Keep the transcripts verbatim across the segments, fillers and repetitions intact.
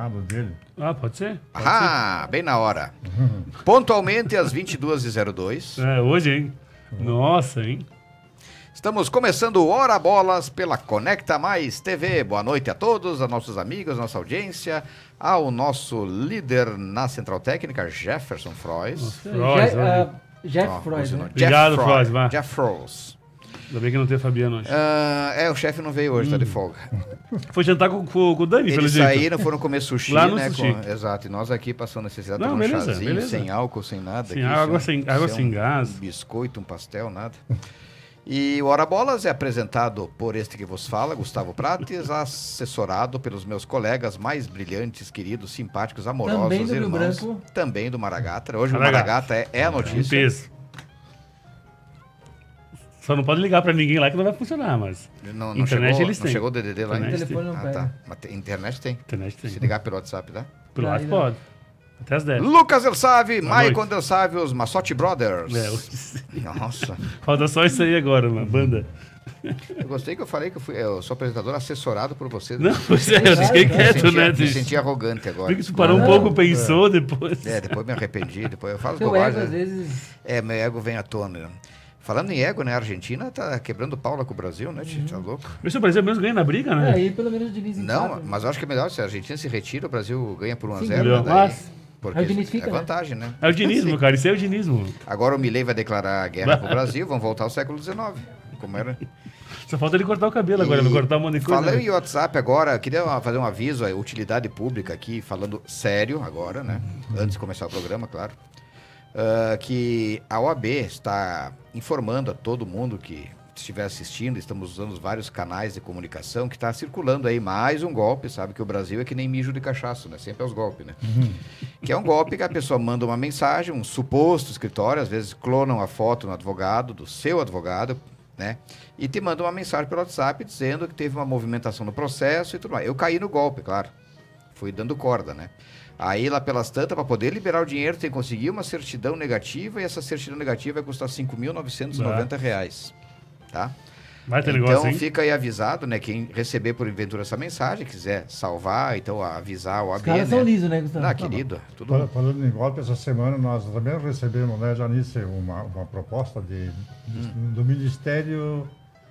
recado dele. Ah, pode ser? Pode Ah, ser. bem na hora. Pontualmente às vinte e duas e zero dois. É, hoje, hein? Nossa, hein? Estamos começando o Hora Bolas pela Conecta Mais T V. Boa noite a todos, a nossos amigos, nossa audiência, ao nosso líder na Central Técnica, Jefferson Frois. Frois, Je- olha. uh, Jeff Ó, Freud, buzinou. né? Obrigado, Jeff Frois, vá. Jeff Frois. Ainda bem que não tem Fabiano hoje. Ah, é, o chefe não veio hoje, tá de folga. Foi jantar com, com, com o Dani, pelo Eles jeito. saíram, foram comer sushi, Lá no né? sushi. com- exato, e nós aqui passando necessidade de Não, tomar um beleza, chazinho, beleza. sem álcool, sem nada. Sem aqui, água, sem- água sem um gás. biscoito, um pastel, nada. E o Hora Bolas é apresentado por este que vos fala, Gustavo Prates, assessorado pelos meus colegas mais brilhantes, queridos, simpáticos, amorosos, Também do Rio irmãos. Branco. Também do Maragata. Hoje Maragata. o Maragata é, é a Em notícia. peso. Só não pode ligar pra ninguém lá que não vai funcionar, mas... Não, não Internet chegou, eles não têm. chegou o D D D lá Internet ainda? O telefone não Ah, pega. tá. Mas tem- internet tem. Internet tem. Se ligar pelo WhatsApp, dá? Pelo lado Aí, pode. Até as dez. Lucas Del Save, Boa Maicon noite. Del Save, os Massotti Brothers. É, o- Nossa. Falta só isso aí agora, uma banda. Eu gostei que eu falei que eu, fui, eu sou apresentador assessorado por vocês. Não, pois é, eu fiquei me quieto, senti, né? me senti arrogante agora. Vi que tu parou um Não, pouco, pensou depois. É, depois me arrependi, depois eu falo Seu bobagem. ego, às né? vezes... É, meu ego vem à tona. né? Falando em ego, né? A Argentina tá quebrando pau lá com o Brasil, né, tio? Tá louco? Mas se o Brasil mesmo ganha na briga, É, né? aí pelo menos o Diniz Não, empata. mas eu acho que é melhor se a Argentina se retira, o Brasil ganha por um a Sim, zero. melhor. Né, daí, Mas- porque Aí o Diniz fica, é né? vantagem, né? É o dinismo, cara. Isso é o dinismo. Agora o Milei vai declarar a guerra pro Brasil, vão voltar ao século dezenove. Como era? Só falta ele cortar o cabelo agora, E vai cortar um monte de coisa. Falando né? em WhatsApp agora, eu queria fazer um aviso, a utilidade pública aqui, falando sério agora, né? Antes de começar o programa, claro. Ah, que a O A B está informando a todo mundo que estiver assistindo, estamos usando os vários canais de comunicação, que está circulando aí mais um golpe, sabe? Que o Brasil é que nem mijo de cachaço, né? Sempre é os golpes, né? Que é um golpe que a pessoa manda uma mensagem, um suposto escritório, às vezes clonam a foto no advogado, do seu advogado, né? E te manda uma mensagem pelo WhatsApp dizendo que teve uma movimentação no processo e tudo mais. Eu caí no golpe, claro. Fui dando corda, né? Aí, lá pelas tantas, para poder liberar o dinheiro, tem que conseguir uma certidão negativa e essa certidão negativa vai custar cinco mil novecentos e noventa reais, tá? Vai ter Então, negócio, hein? fica aí avisado, né? Quem receber por ventura essa mensagem, quiser salvar, então avisar o A Os B, caras né? são lisos, né, Gustavo? Não, querido, tudo... Fal- Falando em golpe, essa semana nós também recebemos, né, Janice, uma, uma proposta de, de- do Ministério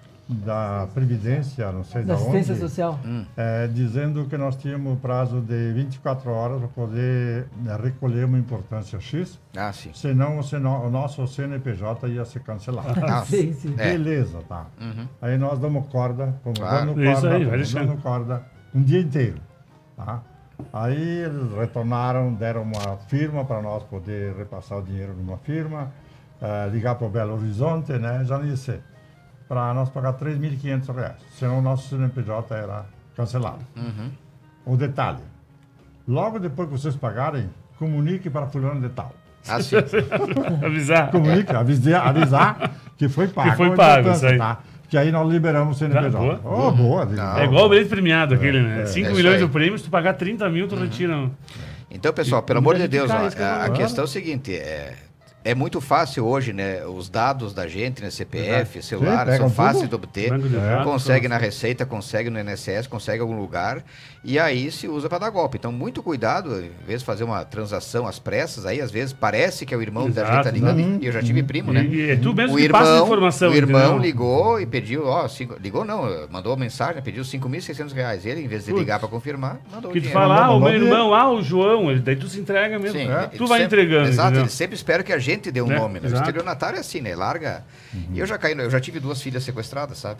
da Previdência, não sei Da de assistência onde, social. é, dizendo que nós tínhamos prazo de vinte e quatro horas para poder né, recolher uma importância X, Ah, sim. senão o, seno- o nosso C N P J ia ser cancelado. Ah, Sim, sim. É. Beleza, tá. Uhum. Aí nós damos corda, fomos Claro. dando Isso corda, aí, vai fomos deixando. dando corda um dia inteiro, tá? Aí eles retornaram, deram uma firma para nós poder repassar o dinheiro numa firma, eh, ligar para o Belo Horizonte, né? Já nem sei, para nós pagar três mil e quinhentos reais, senão o nosso C N P J era cancelado. Uhum. O detalhe, logo depois que vocês pagarem, comunique para fulano de tal. Ah, sim. Avisar. Comunique, avisar, avisar que foi pago. foi a pago, importância, isso aí. tá? Que aí nós liberamos o C N P J. Tá, Oh, boa. digo, Não. É igual o bilhete premiado, aquele, né? é cinco isso milhões aí. do prêmio, se tu pagar trinta mil, tu retira. Então, pessoal, pelo amor de Muita gente Deus, cai, ó, isso que eu a, tô a falando. questão é o seguinte, é, é muito fácil hoje, né? Os dados da gente, né? C P F, celular, Sim, são pegam fáceis tudo. de obter. Banco de É. dados, Consegue na Receita, consegue no I N S S, consegue em algum lugar, e aí se usa para dar golpe. Então, muito cuidado, em vez de fazer uma transação às pressas, aí às vezes parece que é o irmão da gente tá Exato, ligando, uhum, e eu já tive primo, né? E é tu mesmo O que passa a irmão, informação. o irmão entendeu? ligou e pediu, ó, cinco, ligou não, mandou uma mensagem, pediu cinco mil e seiscentos reais. Ele, em vez de Putz. ligar para confirmar, mandou Que o tu dinheiro. fala, ah, o meu Mandou irmão, ah, o João, ele- daí tu se entrega mesmo. Sim, É. ele Tu vai sempre- entregando. Exato, entendeu? ele sempre espera que a gente dê um Né? nome, né? O Exato. estelionatário é assim, né? Larga. E eu já caí, no- eu já tive duas filhas sequestradas, sabe?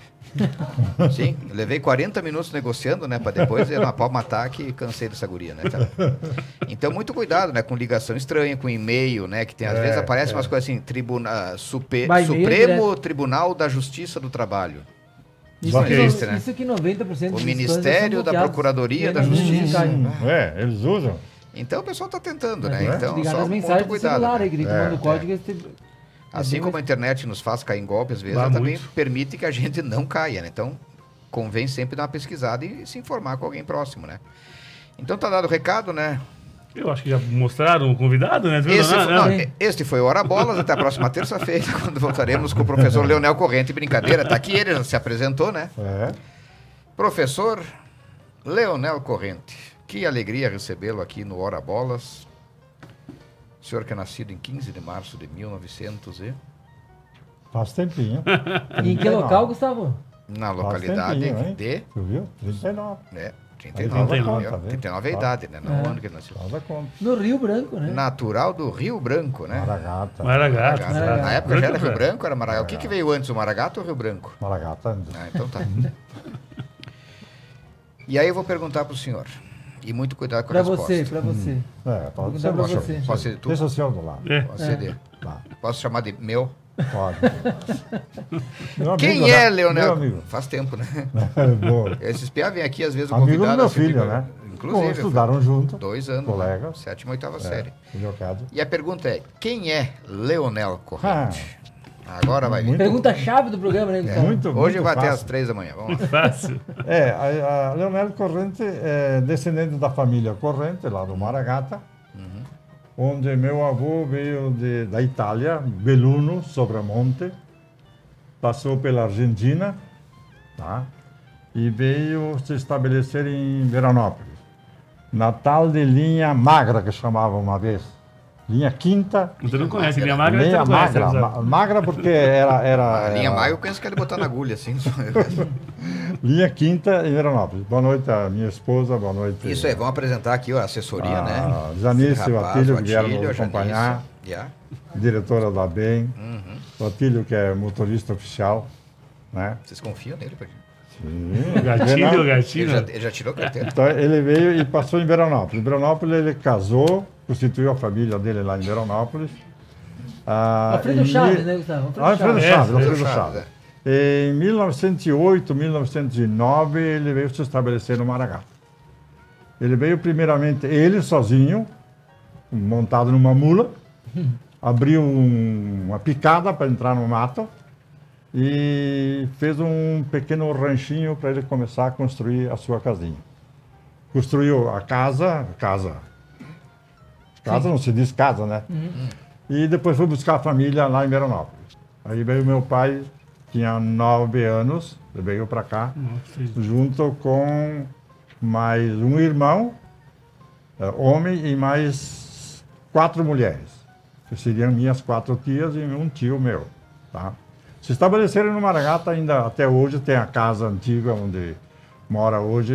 Sim, eu levei quarenta minutos negociando, né? Pra depois eu não pode matar que cansei dessa guria, né? Tá? Então, muito cuidado, né? Com ligação estranha, com e-mail, né? Que tem, às É, vezes aparecem é. umas coisas assim, tribuna, super, Vai e-mail Supremo direto. Tribunal da Justiça do Trabalho. Isso, Ok. que, Isso, né? isso que noventa por cento O dos Ministério planos da são bloqueados. Procuradoria E da aí não Justiça. cai. É, eles usam. Então, o pessoal tá tentando, né? É. Então, Ligar só nas muito mensagens do cuidado. celular né? aí, que ele É, manda o código. esse- Assim É bem como a mais- internet nos faz cair em golpe, às vezes, Dá ela também muito. permite que a gente não caia, né? Então, convém sempre dar uma pesquisada e se informar com alguém próximo, né? Então, tá dado o recado, né? Eu acho que já mostraram o convidado, né? Tu viu? Esse Não, foi, não. não, este foi o Hora Bolas, até a próxima terça-feira, quando voltaremos com o professor Leonel Corrente. Brincadeira, tá aqui ele, já se apresentou, né? É. Professor Leonel Corrente. Que alegria recebê-lo aqui no Hora Bolas. O senhor que é nascido em quinze de março de mil e novecentos e... Faz tempinho. E em que local, Gustavo? Na Faz localidade tempinho, hein? de... Tu viu? trinta e nove. É, Aí trinta e faz nove, a viu? conta, viu? trinta e nove é a idade, né? Não É. o ano que ele nasceu. Faz a conta. No Rio Branco, né? Natural do Rio Branco, né? Maragata. Maragato. Maragato. Maragato. Na época já era Branco, Rio Branco, era Maragato. O que, que veio antes, o Maragato ou o Rio Branco? Maragata antes. Ah, então tá. E aí eu vou perguntar pro senhor. E muito cuidado com a Pra resposta. você, pra você. É, pode Perguntar ser. pra Pode você. ser. Pode ser de tu? Deixa o senhor do lado. É. Pode ser de- Tá. Posso chamar de meu? Pode. Meu amigo, Quem né? é, Leonel? Meu amigo. Faz tempo, né? Boa. Esses piá vêm aqui, às vezes, o Amigo do convidado... meu assim, filho, fica- né? Inclusive. Bom, estudaram junto. Dois anos. Colega. Né? Sétima e oitava É, série. filho Cado. E a pergunta é, quem é Leonel Ah, Corrente? Agora vai vir. muito- Pergunta-chave do programa, né, Gustavo? muito, Hoje muito vai até fácil. às três da manhã. Vamos lá. Fácil. É, a, a Leonel Corrente é descendente da família Corrente, lá do Maragata, onde meu avô veio de, da Itália, Belluno, Sobramonte, passou pela Argentina, tá? E veio se estabelecer em Veranópolis, na tal de linha magra, que chamava uma vez. Linha quinta, Você não conhece, linha magra, você linha não conhece. magra, Elza. ma- magra porque era... era A linha era- magra eu penso que ele botar na agulha, assim. Linha quinta em Veranópolis. Boa noite a minha esposa, boa noite. Isso aí, vamos apresentar aqui ó, a assessoria, Ah, né? Janice Esse e o rapaz, Atílio que vieram Atílio, nos a acompanhar. Janice. Yeah. Diretora da B E M, Uhum. o Atílio que é motorista oficial, né? Vocês confiam nele, Padinho? Sim. Gatilho, Não, Ele gatilho. já, ele já tirou a carteira? Então ele veio e passou em Veranópolis. Em Veranópolis ele casou, constituiu a família dele lá em Veranópolis. Ah, Alfredo em Chaves, mil- né, Gustavo? Ah, Alfredo É, Chaves, Alfredo Alfredo Chaves, Chaves. Em mil novecentos e oito, mil novecentos e nove, ele veio se estabelecer no Maragata. Ele veio primeiramente, ele sozinho, montado numa mula, abriu um- uma picada para entrar no mato e fez um pequeno ranchinho para ele começar a construir a sua casinha. Construiu a casa, casa, casa não se diz casa, né? E depois foi buscar a família lá em Veranópolis. Aí veio meu pai, tinha nove anos, ele veio para cá, Nossa, junto com mais um irmão, eh, homem, e mais quatro mulheres, que seriam minhas quatro tias e um tio meu. Tá? Se estabeleceram no Maragata ainda até hoje, tem a casa antiga onde mora hoje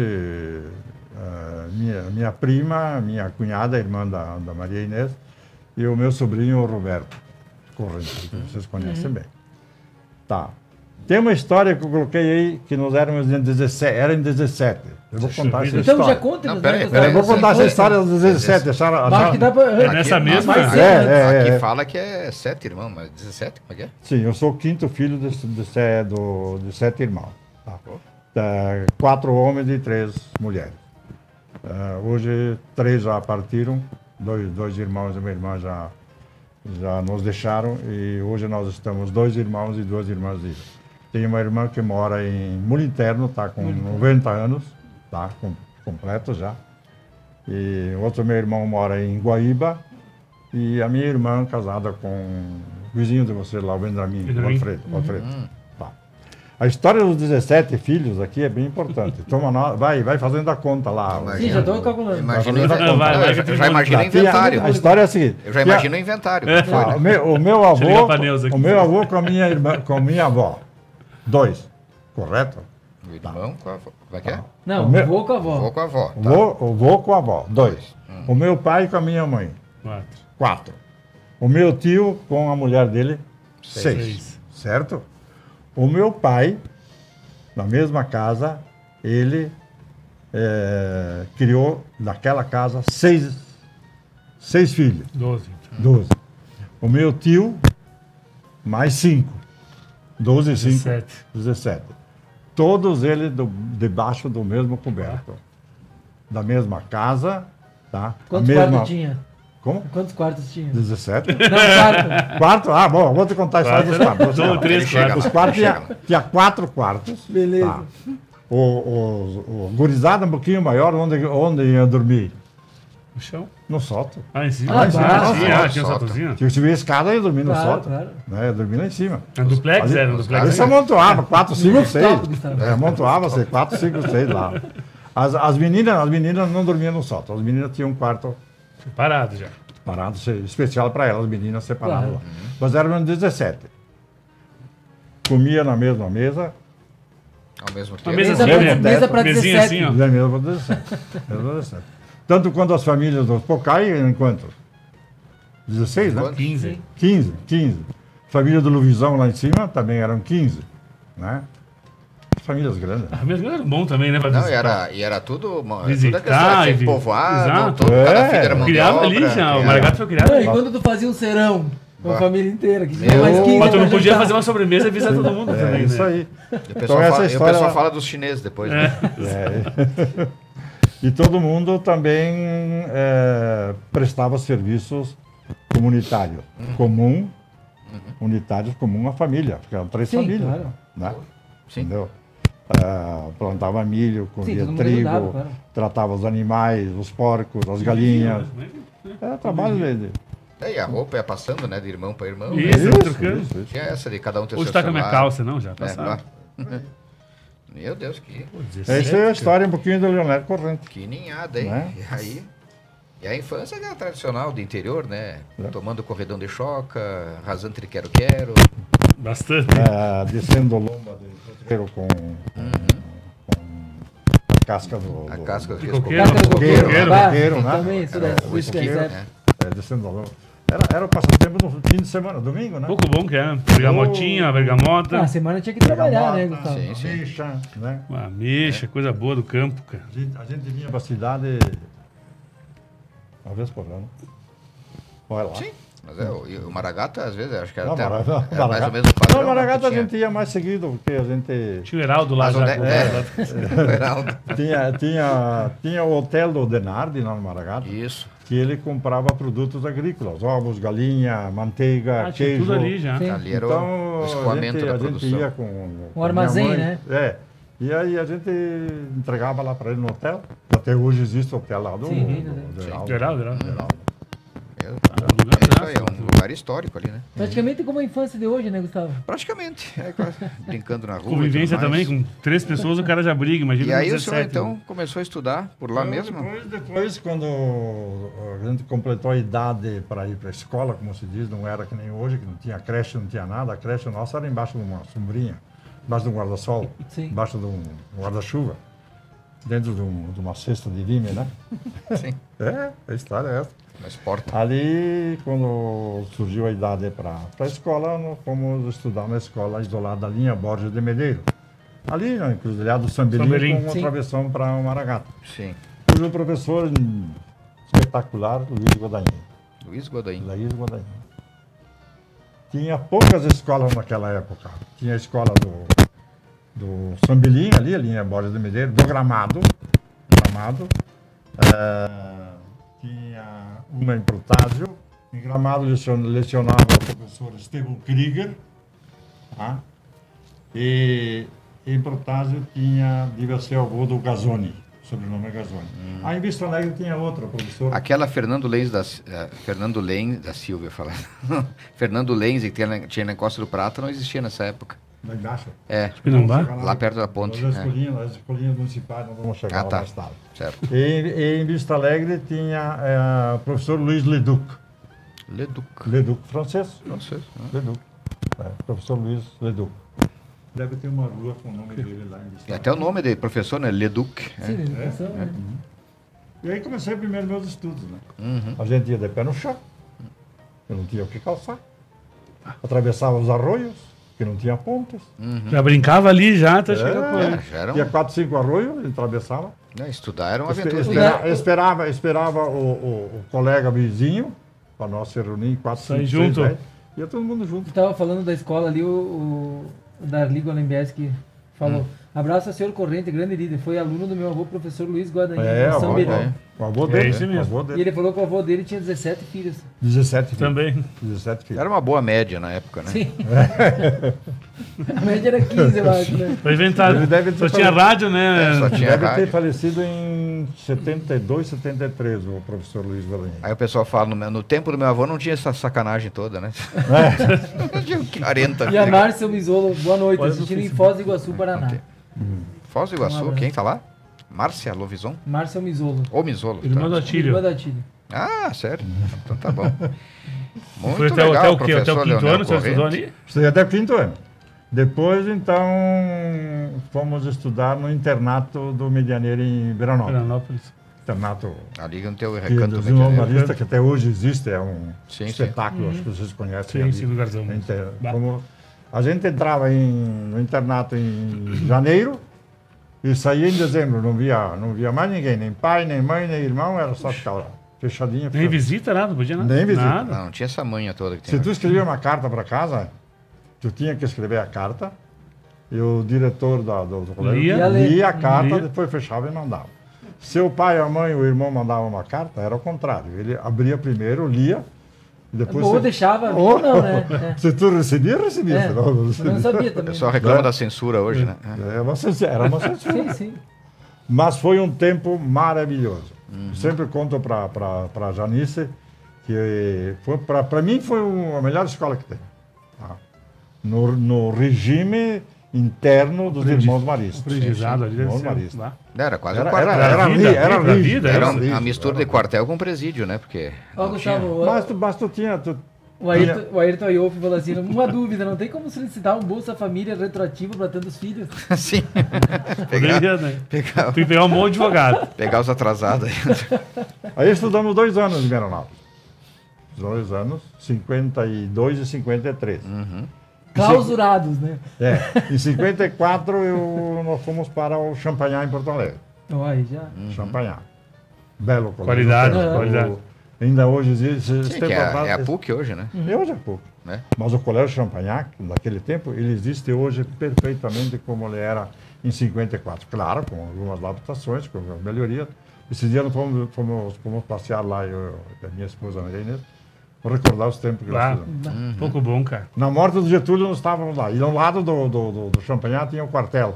eh, minha, minha prima, minha cunhada, irmã da, da Maria Inês, e o meu sobrinho o Roberto Corrente, que vocês conhecem bem. Tá. Tem uma história que eu coloquei aí, que nós éramos em dezessete, era em dezessete. Eu vou Puxa contar essa vida. Então história. já conta, Não, né, peraí, Gustavo? É, eu vou contar essa Conta. história dos dezessete. Acharam, Mas acho que dá pra... É nessa Aqui- mesma? mas- É, é, Aqui é. fala que é sete irmãos, mas dezessete, como é que é? Sim, eu sou o quinto filho de, de, se- do- de sete irmãos. Tá? É, quatro homens e três mulheres. É, hoje, três já partiram, dois, dois irmãos e uma irmã já, já nos deixaram, e hoje nós estamos dois irmãos e duas irmãs vivas. Tem uma irmã que mora em Muro Interno, está com noventa anos, tá com, completo já. E outro meu irmão mora em Guaíba, e a minha irmã casada com o vizinho de você lá, o Benjamin, o Benjamin. Alfredo. o Alfredo. Tá. A história dos dezessete filhos aqui é bem importante. Toma no- vai, vai fazendo a conta lá. Sim, já estou calculando. Imagina, Vai fazendo a eu conta. Vai, vai, já, vai, já imagino o Tá, tem a- inventário. A história é a seguinte. Eu já tem a- imagino o inventário. É. Foi, Ah, né? o, meu, o meu Deixa eu ligar avô, pra Neuza aqui. o meu avô com a minha irmã, com a minha avó, dois, correto? O irmão com a avó. Como é que é? Não, O meu- vou com a avó. Vou com a avó. O Tá. vô, o vô com a avó, dois. O meu pai com a minha mãe, Quatro. quatro. O meu tio com a mulher dele, seis. Seis. Certo? O meu pai, na mesma casa, ele eh, criou naquela casa seis, seis filhos. Doze. Doze. O meu tio, mais cinco. Doze e cinco. Dezessete. dezessete. Todos eles do- debaixo do mesmo coberto. Da mesma casa, tá? Quantos a mesma... quartos tinha? Como? Quantos quartos tinha? dezessete? Não, quarto. Quarto? Ah, bom, vou te contar a história dos Quatro, quartos. né? Os Três Ele chega quartos. lá, Os quartos ele tinha, chega lá. tinha quatro quartos. Beleza. Tá. O, o, o gurizada um pouquinho maior, onde, onde ia dormir? No chão? No sótão. Ah, em cima? Ah, Ah, em cima. tá. Ah, tinha, Sótão. tinha um saltozinho? Tinha que subir a escada e ia dormir no Claro, sótão. claro. Né? Ia dormir lá em cima. Um duplex Ali- era, um Ali duplex. você amontoava quatro, cinco, Rooftop, seis. Gustavo. É, amontoava você quatro, cinco, seis lá. As, as, meninas, as meninas não dormiam no sótão, as meninas tinham um quarto Separado já. parado, se- especial para elas, as meninas separadas Claro. lá. Nós éramos dezessete. Comia na mesma mesa, Ao mesmo Uma tempo. mesa Mesa assim, pra- né? mesa pra Mesinha dezessete. assim, ó. na mesma dezessete. Mesma dezessete. Tanto quanto as famílias dos Pocai, em quanto? dezesseis, né? Quanto? quinze. quinze, quinze. Família do Luizão lá em cima também eram quinze, né? Famílias grandes. A mesma era bom também, né? Pra Não, e visitar. era, e era tudo. Uma, Visitar toda questão, e tinha que vi- povoar, Exato. tudo, cada É, filho era mão de Criava ali obra, já. O criava. Maragato foi criado Não, ali. e quando tu fazia um serão com a Bah. família inteira, que Meu. tinha mais quinze Mas tu não pra podia jantar. fazer uma sobremesa e avisar todo mundo É também, isso né? aí. E o Então pessoal, essa fala, e o história- pessoal fala dos chineses depois, né? É. E todo mundo também é, prestava serviços comunitários, comum, unitários comum à família, porque eram três Sim, famílias, claro. né? Sim. Entendeu? Ah, plantava milho, comia todo mundo trigo, ajudava, claro. tratava os animais, os porcos, as galinhas. É trabalho de... É, e a roupa ia passando, né? De irmão para irmão. Isso. né? trocando. isso, isso. Tinha essa de cada um ter Hoje seu tá com a minha celular. calça, não? Já tá É, lá. sabe. Meu Deus, que, Essa é a história um pouquinho do Leonardo Corrente. que ninhada, hein? Né? E aí. E a infância é a tradicional do interior, né? É. Tomando corredão de choca, rasando triquero-quero. Bastante. Ah, descendo lomba de coqueiro com, com a casca do... A do- casca De do coqueiro. Casca do Coqueiro, coqueiro, né? bah, Coqueiro, né? também, isso daí, O isso esquilo, daí, né? É, descendo lomba. Era, era o passatempo no fim de semana, domingo, né? Pouco bom que é. Bergamotinha, Ah, bergamota. a semana tinha que trabalhar, né, Bergamota, Gustavo? Sim, sim. Bicha, né? Uma ameixa, coisa boa do campo, cara. A gente, a gente vinha pra cidade uma vez por ano. Olha lá. Sim. Mas é, o, e o Maragata, às vezes, acho que era, Não, até, Mara- era Maragata- mais ou menos o padrão. Não, Maragata né, a que tinha. gente ia mais seguido, porque a gente Tinha o Heraldo lá Mas já. onde é- com- é. O Heraldo. tinha, tinha, tinha o hotel do Denardi lá no Maragata, Isso. que ele comprava produtos agrícolas, ovos, galinha, manteiga, Ah, tinha queijo. tudo ali já. Sim. Ali era Então, o a escoamento gente, da a gente produção. ia com, com minha armazém, mãe, né? É. E aí a gente entregava lá para ele no hotel. Até hoje existe o hotel lá do, Sim, do, né? do Do Heraldo. Heraldo, Heraldo. Heraldo. Meu, um lugar é isso aí, é massa. um lugar histórico ali, né? Praticamente como a infância de hoje, né, Gustavo? Praticamente. É, quase, brincando na rua. e Convivência tudo mais. também, com três pessoas o cara já briga, imagina E com aí o dezessete, senhor, então, né? começou a estudar por lá Então, mesmo? Depois, depois, quando a gente completou a idade para ir para a escola, como se diz, não era que nem hoje, que não tinha creche, não tinha nada. A creche nossa era embaixo de uma sombrinha, embaixo de um guarda-sol, Sim. embaixo de um guarda-chuva, dentro de, um- de uma cesta de lime, né? Sim. É, a história é essa. Mas porta. Ali, quando surgiu a idade para a escola, nós fomos estudar na escola isolada da linha Borges de Medeiros. Ali, na encruzilhada do Sambelim, Sambelim. com uma Sim. travessão para o Maragata. Sim. Cujo professor hum, espetacular, Luiz Godain. Luiz Godain. Luiz Godain. Tinha poucas escolas naquela época. Tinha a escola do, do Sambelim, ali, a linha Borges de Medeiros, do Gramado. Gramado. Eh, tinha uma em Protásio. Em Gramado lecion- lecionava o professor Estevão Krieger. Tá? E em Protásio tinha, devia ser o avô do Gazzoni, sobrenome é Gazzoni. Aí em Vista Alegre tinha outra, professor. Aquela Fernando Lenz da, eh, Fernando Lenz da Silva, eu ia falar. Fernando Lenz, que tinha, na- tinha na Costa do Prata, não existia nessa época. Lá embaixo. É, Pinambá? lá perto da ponte. As é. escolinhas, as escolinhas municipais, nós vamos chegar Ah, lá tá. mais tarde. Certo. E, e em Vista Alegre tinha eh, o professor Luiz Leduc. Leduc. Leduc francês. Não sei. né? Leduc. É, professor Luiz Leduc. Deve ter uma rua com o nome dele lá em Vista E até o nome de professor, né? Leduc. Sim, É. educação, né? E aí comecei primeiro meus estudos, né? Uhum. A gente ia de pé no chão, que não tinha o que calçar. Atravessava os arroios, que não tinha pontes. Já brincava ali já, até É. chegar É, com já era um- Tinha quatro, cinco arroios, ele atravessava. né, estudar era uma Espe- aventura. espera- esperava esperava o, o- o colega vizinho, para nós se reunir, quatro, Sair cinco, seis, junto. dez. Ia todo mundo junto. Tu estava falando da escola ali, o, o, o Darli Golembies que falou. Abraço ao senhor Corrente, grande líder. Foi aluno do meu avô, professor Luiz Guadagnino, É, no o São avô, Bento. é. o avô É dele. isso mesmo. O avô E dele. ele falou que o avô dele tinha dezessete filhos. dezessete filhos. também. dezessete filhos. Era uma boa média na época, né? Sim. A média era quinze, eu acho, né? Foi inventado. Ele deve ter Só tinha falado- rádio, né? É, só tinha Deve ter rádio. falecido em setenta e dois, setenta e três, o professor Luiz Godagnino. Aí o pessoal fala, no, meu- no tempo do meu avô não tinha essa sacanagem toda, né? Não tinha quarenta E a filhos. Márcia Misolo, boa noite, Olha no assistindo em Facebook. Foz do Iguaçu, Paraná. Foz do Um Iguaçu, abraço. quem tá lá? Márcia Lovison? Márcia Misolo. Ou Misolo? Irmã tá. do Atílio. Irmã da Tília. Ah, sério? Então tá bom. Muito Foi até, legal, até o quê? Até o professor quinto Leonel ano, você estudou Corrente. ali? Estudei até o quinto ano. Depois, então, fomos estudar no internato do Medianeiro em Veranópolis. Veranópolis. Internato Ali no teu que recanto dos medianeiro. jornalistas, que até hoje existe, é um Sim, sim. espetáculo, acho que vocês conhecem. Sim, ali. sim, lugarzão. A inter- Bah. como- a gente entrava em, no internato em janeiro e saía em dezembro, não via, não via mais ninguém, nem pai, nem mãe, nem irmão, era só ficar lá, fechadinha. Nem fechadinha. visita, nada, não podia nada. Nem visita. Nada. Não, não tinha essa manha toda que tem. Se hoje. tu escrevia uma carta para casa, tu tinha que escrever a carta e o diretor da, do, do colégio Lia. lia, a carta, Lia. depois fechava e mandava. Se o pai, a mãe, o irmão mandavam uma carta, era o contrário. Ele abria primeiro, lia, e depois... Ou se- deixava, Ou- ou não, né? Se tu recebia, recebia. É, se não, não eu não recebia. sabia O também. pessoal reclama Né? da censura hoje, né? É uma censura, era uma censura. Sim, sim. Mas foi um tempo maravilhoso. Uhum. Sempre conto para a Janice que para mim foi um- a melhor escola que tem. Tá? No, no regime interno dos Aprendi- irmãos maristas. Aprendizado ali deve Irmãos ser. maristas. lá. Era quase Era, um quartel. era, era, vida, ri- era, vida, rígido, vida, era Era rígido, a mistura era de quartel com presídio, né? Porque. Ó, não tinha- Gustavo, Mas tu, mas tu tinha. Tu, o Ayrton, o Ayrton Ioff falou assim, uma dúvida, não tem como solicitar um Bolsa Família retroativo para tantos filhos? Sim. pegar, Poderia, né? pegar, Tem que pegar um monte de advogado. pegar os atrasados aí. aí estudamos dois anos em Veranópolis. Dois anos, cinquenta e dois e cinquenta e três. Uhum. Clausurados, né? É, em cinquenta e quatro eu, nós fomos para o Champagnat em Porto Alegre. Ó, aí já. Champagnat. Belo colégio. Qualidade, O- qualidade. Ainda hoje existe. esse Sim, tempo que é, atrás- é a P U C hoje, né? É hoje é pouco. Né? Mas o colégio Champagnat, naquele tempo, ele existe hoje perfeitamente como ele era em cinquenta e quatro. Claro, com algumas adaptações, com melhorias. Esse dia nós fomos, fomos, fomos passear lá, eu e a minha esposa Maria Inês, para recordar os tempos que nós Claro. fizemos. Pouco bom, cara. Na morte do Getúlio nós estávamos lá. E ao lado do, do, do, do Champagnat tinha o quartel.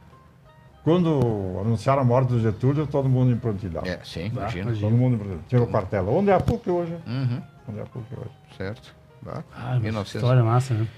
Quando anunciaram a morte do Getúlio, todo mundo em prontidão. É, sim, Bah, imagina. imagina. Todo mundo em prontidão. Tinha o quartel. Onde é a P U C hoje? Uhum, Onde é a P U C hoje? certo. Bah, Ah, mas mil e novecentos. história massa, né?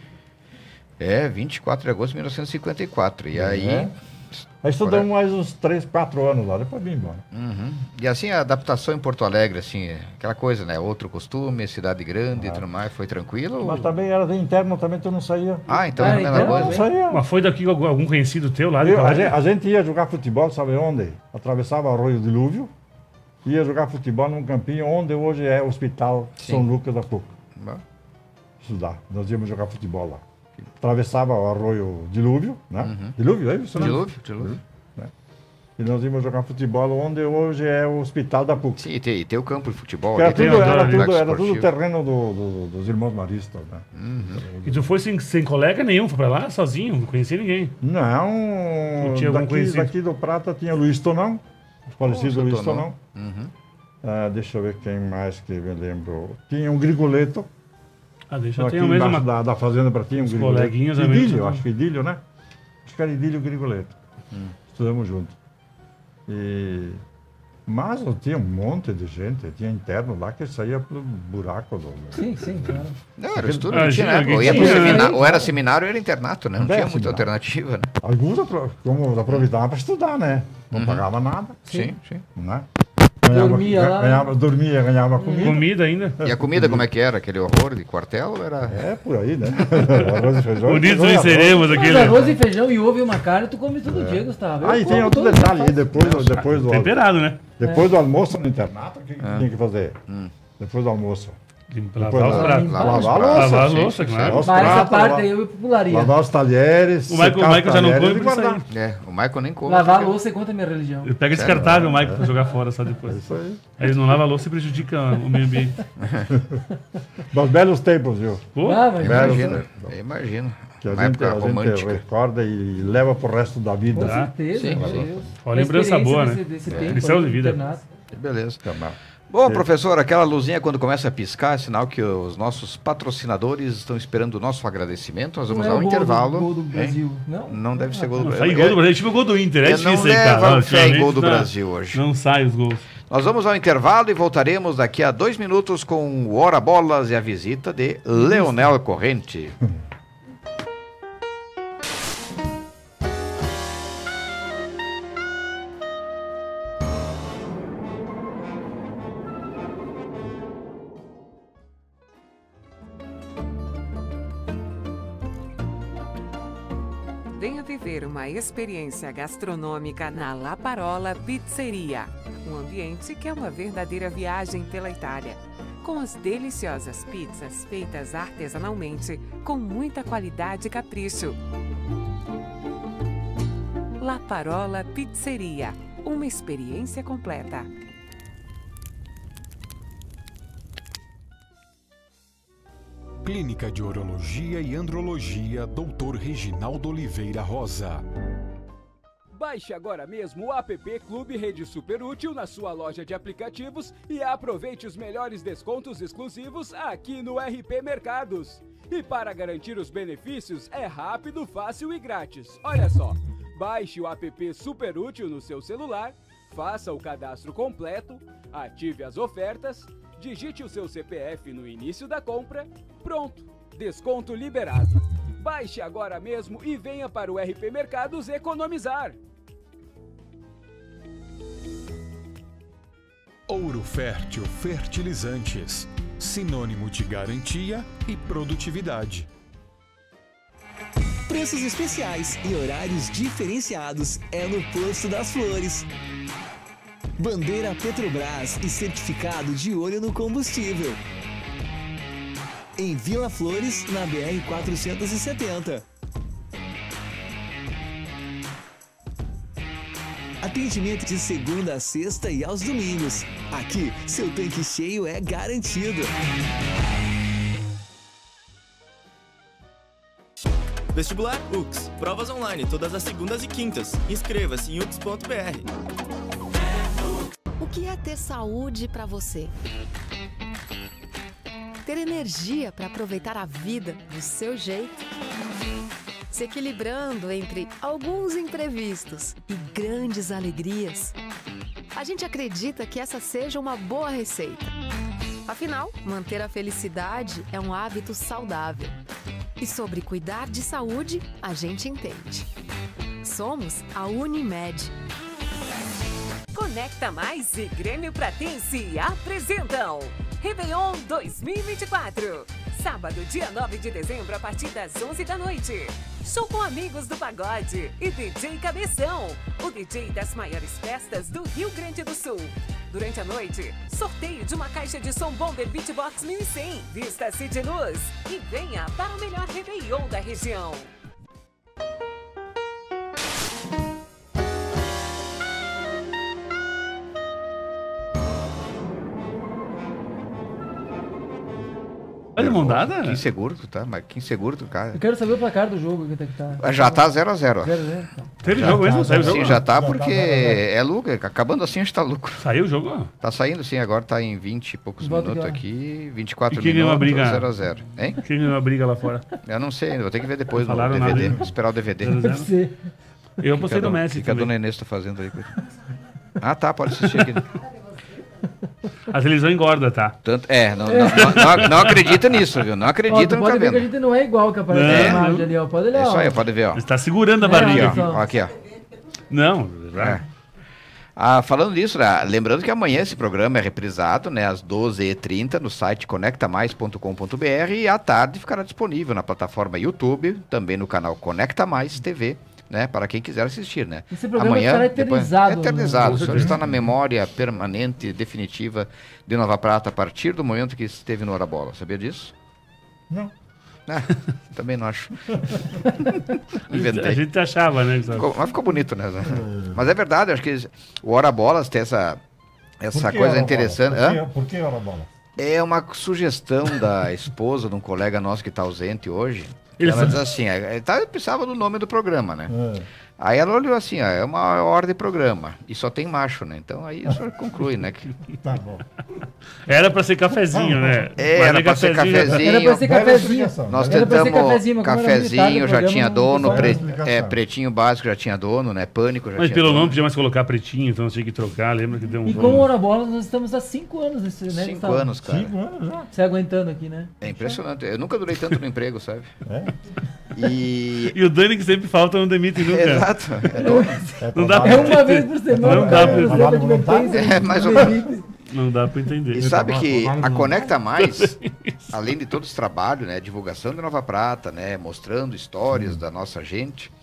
É, vinte e quatro de agosto de mil novecentos e cinquenta e quatro. E aí. É. Aí estudamos mais uns três, quatro anos lá, depois vim embora. Uhum. E assim, a adaptação em Porto Alegre, assim, aquela coisa, né? Outro costume, cidade grande e tudo mais, foi tranquilo? Mas ou- também era de interno, também tu não saía. Ah, então Ah, é a mesma então- coisa. não saía. Mas foi daqui algum, algum conhecido teu lá de Eu- a, colégio? gente, a gente ia jogar futebol, sabe onde? Atravessava o Arroio Dilúvio, ia jogar futebol num campinho onde hoje é o Hospital Sim. São Lucas da P U C. Bah, Estudar. Nós íamos jogar futebol lá. Atravessava o Arroio Dilúvio, né? Uhum. Dilúvio, é isso? né? Dilúvio, dilúvio. E nós íamos jogar futebol onde hoje é o Hospital da P U C. Sim, e tem, e tem o campo de futebol. Que era ali, tem tudo, o era adoro, tudo, complexo era tudo esportivo. terreno do- do- dos irmãos maristas, né? Uhum. E tu foi sem, sem colega nenhum, foi pra lá sozinho, não conhecia ninguém. Não, Não tinha algum daqui, conhecido? daqui do Prata tinha Luiz Tonão, o falecido seu Luiz Tonão. Tonão. Uhum. Ah, deixa eu ver quem mais que me lembro. Tinha um Grigoleto, Ah, deixa eu aqui ter mesmo embaixo uma... da, da fazenda para tinha um Os Grigoleto. coleguinhas, amigos, Idílio, tudo. acho que Idílio, né? Acho que era Idílio e Grigoleto. Hum. Estudamos juntos. E... Mas não tinha um monte de gente, tinha interno lá que saía pelo buraco do... Sim, sim, claro. Não, era o estudo Ah, que tinha, né? tinha, Ou, ia pro tinha, né? semina- ou era seminário ou era internato, né? Não É, tinha muita seminário. alternativa, né? Alguns apro- como aproveitavam para estudar, né? Não pagava nada, Sim, sim. né? Dormia lá. ganhava, dormia, ganhava comida. Comida ainda. E a comida como é que era? Aquele horror de quartel ou era... É, por aí, né? Arroz e feijão. Unidos feijão e arroz. venceremos Mas aquele. arroz e feijão e ovo e uma carne, tu come todo dia, Gustavo. Ah, Eu e tem como outro todo detalhe, dia. aí depois, depois, do, Temperado, né? depois do almoço no internato, o que que Ah. tinha que fazer? Hum. Depois do almoço. Lavar Depois os lá- pratos. Lavar os Lavar a pratos, louça, Lavar a sim, louça, sim, claro. Lavar os Mas essa pratos, parte lavar- aí eu pularia. Lavar os talheres. O Michael- secar o os Michael já não talheres come e por isso guardar. aí. É, o Michael nem come. Lavar a porque- louça é contra a minha religião. Ele pega descartável, o Michael, pra jogar fora só É depois. isso aí. Aí ele não lava a louça e prejudica o meio ambiente. Mas belos tempos, viu? Pô, Ah, mas Belo Imagino, tempo. eu imagino. Que a Uma gente, época a gente romântica. recorda e leva pro resto da com vida. Tá. certeza, Sim, meu sim. Deus. Uma lembrança A experiência boa, desse- né? desse É. tempo Lição aí de do vida. internato. Beleza. Tá. Bom, professor, aquela luzinha quando começa a piscar é sinal que os nossos patrocinadores estão esperando o nosso agradecimento. Nós vamos Não é dar um o gol do- intervalo. Gol do hein? Brasil. Não? Não deve ser gol do não Brasil. sai gol do Brasil. Tipo gol do Inter. É Eu não difícil aí, cara. levo fé em gol do ultimamente, não- Brasil hoje. Não sai os gols. Nós vamos ao intervalo e voltaremos daqui a dois minutos com o Hora Bolas e a visita de Leonel Corrente. Venha viver uma experiência gastronômica na La Parola Pizzeria. Um ambiente que é uma verdadeira viagem pela Itália. Com as deliciosas pizzas feitas artesanalmente, com muita qualidade e capricho. La Parola Pizzeria. Uma experiência completa. Clínica de Urologia e Andrologia, doutor Reginaldo Oliveira Rosa. Baixe agora mesmo o app Clube Rede Super Útil na sua loja de aplicativos e aproveite os melhores descontos exclusivos aqui no R P Mercados. E para garantir os benefícios, é rápido, fácil e grátis. Olha só, baixe o app Super Útil no seu celular, faça o cadastro completo, ative as ofertas, digite o seu C P F no início da compra, pronto, desconto liberado. Baixe agora mesmo e venha para o R P Mercados economizar. Ouro Fértil Fertilizantes, sinônimo de garantia e produtividade. Preços especiais e horários diferenciados é no Posto das Flores. Bandeira Petrobras e certificado de olho no combustível. Em Vila Flores, na B R quatrocentos e setenta. Atendimento de segunda a sexta e aos domingos. Aqui, seu tanque cheio é garantido. Vestibular U X. Provas online todas as segundas e quintas. Inscreva-se em u x ponto b r. O que é ter saúde para você? Ter energia para aproveitar a vida do seu jeito? Se equilibrando entre alguns imprevistos e grandes alegrias? A gente acredita que essa seja uma boa receita. Afinal, manter a felicidade é um hábito saudável. E sobre cuidar de saúde, a gente entende. Somos a Unimed. Conecta Mais e Grêmio Pratense apresentam Réveillon dois mil e vinte e quatro. Sábado, dia nove de dezembro, a partir das onze da noite. Show com amigos do pagode e D J Cabeção, o D J das maiores festas do Rio Grande do Sul. Durante a noite, sorteio de uma caixa de som Bomber Beatbox mil e cem. Vista-se de luz e venha para o melhor Réveillon da região. Olha, mão dada? Que inseguro tu tá, mas que inseguro tu, cara. Eu quero saber o placar do jogo. Que tá... Já tá zero a zero. zero a zero. Teve jogo mesmo? Saiu o jogo? Sim, já tá porque é lucro. Acabando assim, a gente tá lucro. Saiu o jogo? Tá saindo sim, agora tá em vinte e poucos Bota minutos aqui, aqui. vinte e quatro E quem ganhou a minutos, briga? zero a zero. Hein? Quem ganhou a briga lá fora? Eu não sei ainda, vou ter que ver depois no Falaram D V D. nada. Esperar o D V D. zero a zero. Deve ser. Eu apostei no Messi O que a também. dona Inês tá fazendo aí? Ah, tá, pode assistir aqui. A televisão engorda, tá? Tanto, é, não, não, não, não acredita nisso, viu? Não Ó, acredita tu no pode ver que a cabelo. gente não é igual que aparece É. na imagem ali, ó. Pode olhar, É isso ó. aí, pode ver, ó. Você tá segurando a É, barriga. Aqui, ó. Ó, aqui, ó. Não, É. Ah, falando nisso, né, lembrando que amanhã esse programa é reprisado, né, às doze e trinta no site conecta mais ponto com ponto b r e à tarde ficará disponível na plataforma YouTube, também no canal Conecta Mais T V, né, para quem quiser assistir, né. Esse programa ficará eternizado, eternizado. né? O senhor está na memória permanente, definitiva de Nova Prata a partir do momento que esteve no Hora Bola. Sabia disso? Não. Ah, também não acho. A Inventei. gente achava, né? Gustavo? Ficou- mas ficou bonito, né? Mas é verdade, acho que o Hora Bolas tem essa, essa Por que coisa hora interessante. bola? Hã? Por que, por que hora bola? É uma sugestão da esposa de um colega nosso que está ausente hoje. Ele Ela fa- diz assim, é, tá, eu precisava do nome do programa, né? É. Aí ela olhou assim, ó, é uma ordem de programa e só tem macho, né? Então aí o senhor conclui, né? Que Tá bom. Era pra ser cafezinho, né? É, Mas era é pra ser cafezinho. Era pra ser Bela cafezinho. explicação. Nós Era pra ser tentamos cafezinho, mas como era militar, cafezinho, o já programa tinha não dono, tem pre- explicação. é, pretinho básico já tinha dono, né? Pânico já Mas tinha pelo dono. nome podia mais colocar pretinho, então tinha que trocar. Lembra que deu um. E com o Hora Bola nós estamos há cinco anos nesse, né? Cinco Gustavo? anos, cara. Cinco anos já. Se aguentando aqui, né? É impressionante. Eu nunca durei tanto no emprego, sabe? É. E... E o Dani que sempre falta não demite nunca. Exato. É dono. É Não dá trabalho- É uma vez por semana. Não dá pra- cara, trabalho de advertência, voluntário? É, mais ou demite. Não dá pra entender. E sabe trabalho- que trabalho a no- Conecta Mais, além de todo esse trabalho, né, divulgação de Nova Prata, né, mostrando histórias da nossa gente,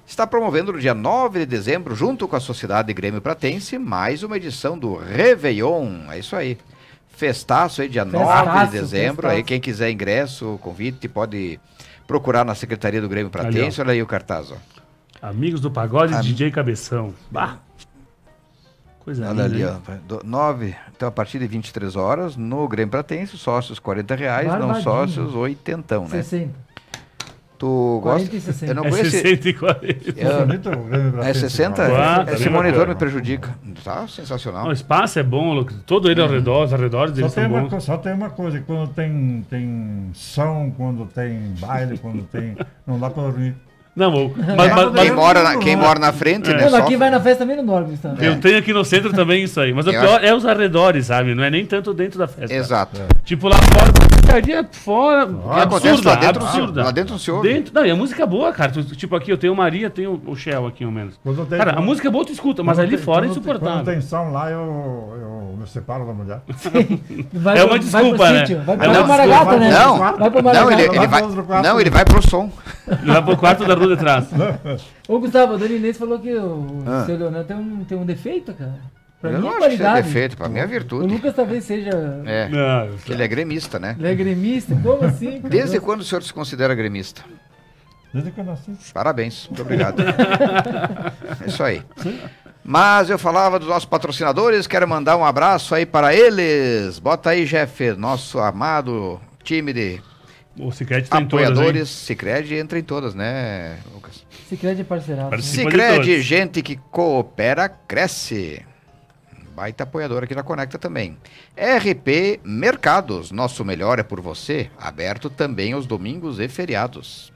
está promovendo no dia nove de dezembro, junto com a Sociedade Grêmio Pratense, mais uma edição do Réveillon. É isso aí. Festaço aí, dia Festaço, nove de dezembro. festaço. Aí quem quiser ingresso, convite, pode procurar na Secretaria do Grêmio Pratense. Olha aí o cartaz, ó. Amigos do Pagode, Am- D J Cabeção. Bah. Coisa Olha linda, ali, hein? ó. vai do- nove, então a partir de vinte e três horas, no Grêmio Pratense, sócios quarenta reais, não Barbadinho. sócios oitentão, né? sessenta. Tu quarenta gosta? e sessenta. Eu não É conheço. sessenta e quarenta. Eu- Bonito o Grêmio É Pratense, sessenta? não. Quatro, Esse bem monitor bacana. me prejudica. Tá sensacional. O espaço é bom, Lu- todo ele ao redor, os arredores Só deles tem, são uma, bons. co- só tem uma coisa, quando tem, tem som, quando tem baile, quando tem. Não dá pra dormir. Não, o- mas, mas- Quem mas mora na, quem mora na frente, né? Não, mas sofre. quem vai na festa também não dorme, Gustavo. eu tenho aqui no centro também isso aí. Mas o Eu pior acho- é os arredores, sabe? Não é nem tanto dentro da festa. Exato. Tipo lá fora, picardia fora. O que acontece absurda, lá dentro, absurda. lá dentro não se ouve. Dentro, não, e a música é boa, cara. Tu- tipo aqui eu tenho o Maria, tenho o Shell aqui, ao menos. Quando tem- Cara, a música é boa, tu escuta, mas Quando ali tem- fora é quando tem- insuportável. Quando tem som lá, eu, eu me separo da mulher. Vai É pro- uma vai desculpa, pro né? sítio, Vai É pro uma vai pro Maragata, desculpa. né? Não, Vai pro não, Maragata. ele, ele Lá vai, pro outro quarto. não, ele vai pro som. Vai pro quarto da rua de trás. Ô, Gustavo, a Dani Inês falou que o Ah. seu Leonel tem um, tem um defeito, cara. Pra Eu mim não é acho que isso é qualidade. defeito, pra mim é O virtude. Lucas talvez seja... É, Não, que ele é gremista, né? Ele é gremista? Como assim? cara? Desde quando o senhor se considera gremista? Desde que eu nasci. Parabéns, muito obrigado. É isso aí. Mas eu falava dos nossos patrocinadores, quero mandar um abraço aí para eles. Bota aí, Jeff, nosso amado time de o Cicrete tem todas, hein? apoiadores. Sicredi entra em todas, né, Lucas? Sicredi é parceirado. Parece- né? Participa de Sicredi, todas. gente que coopera, cresce. Baita apoiador aqui na Conecta também. R P Mercados, nosso melhor é por você, aberto também aos domingos e feriados.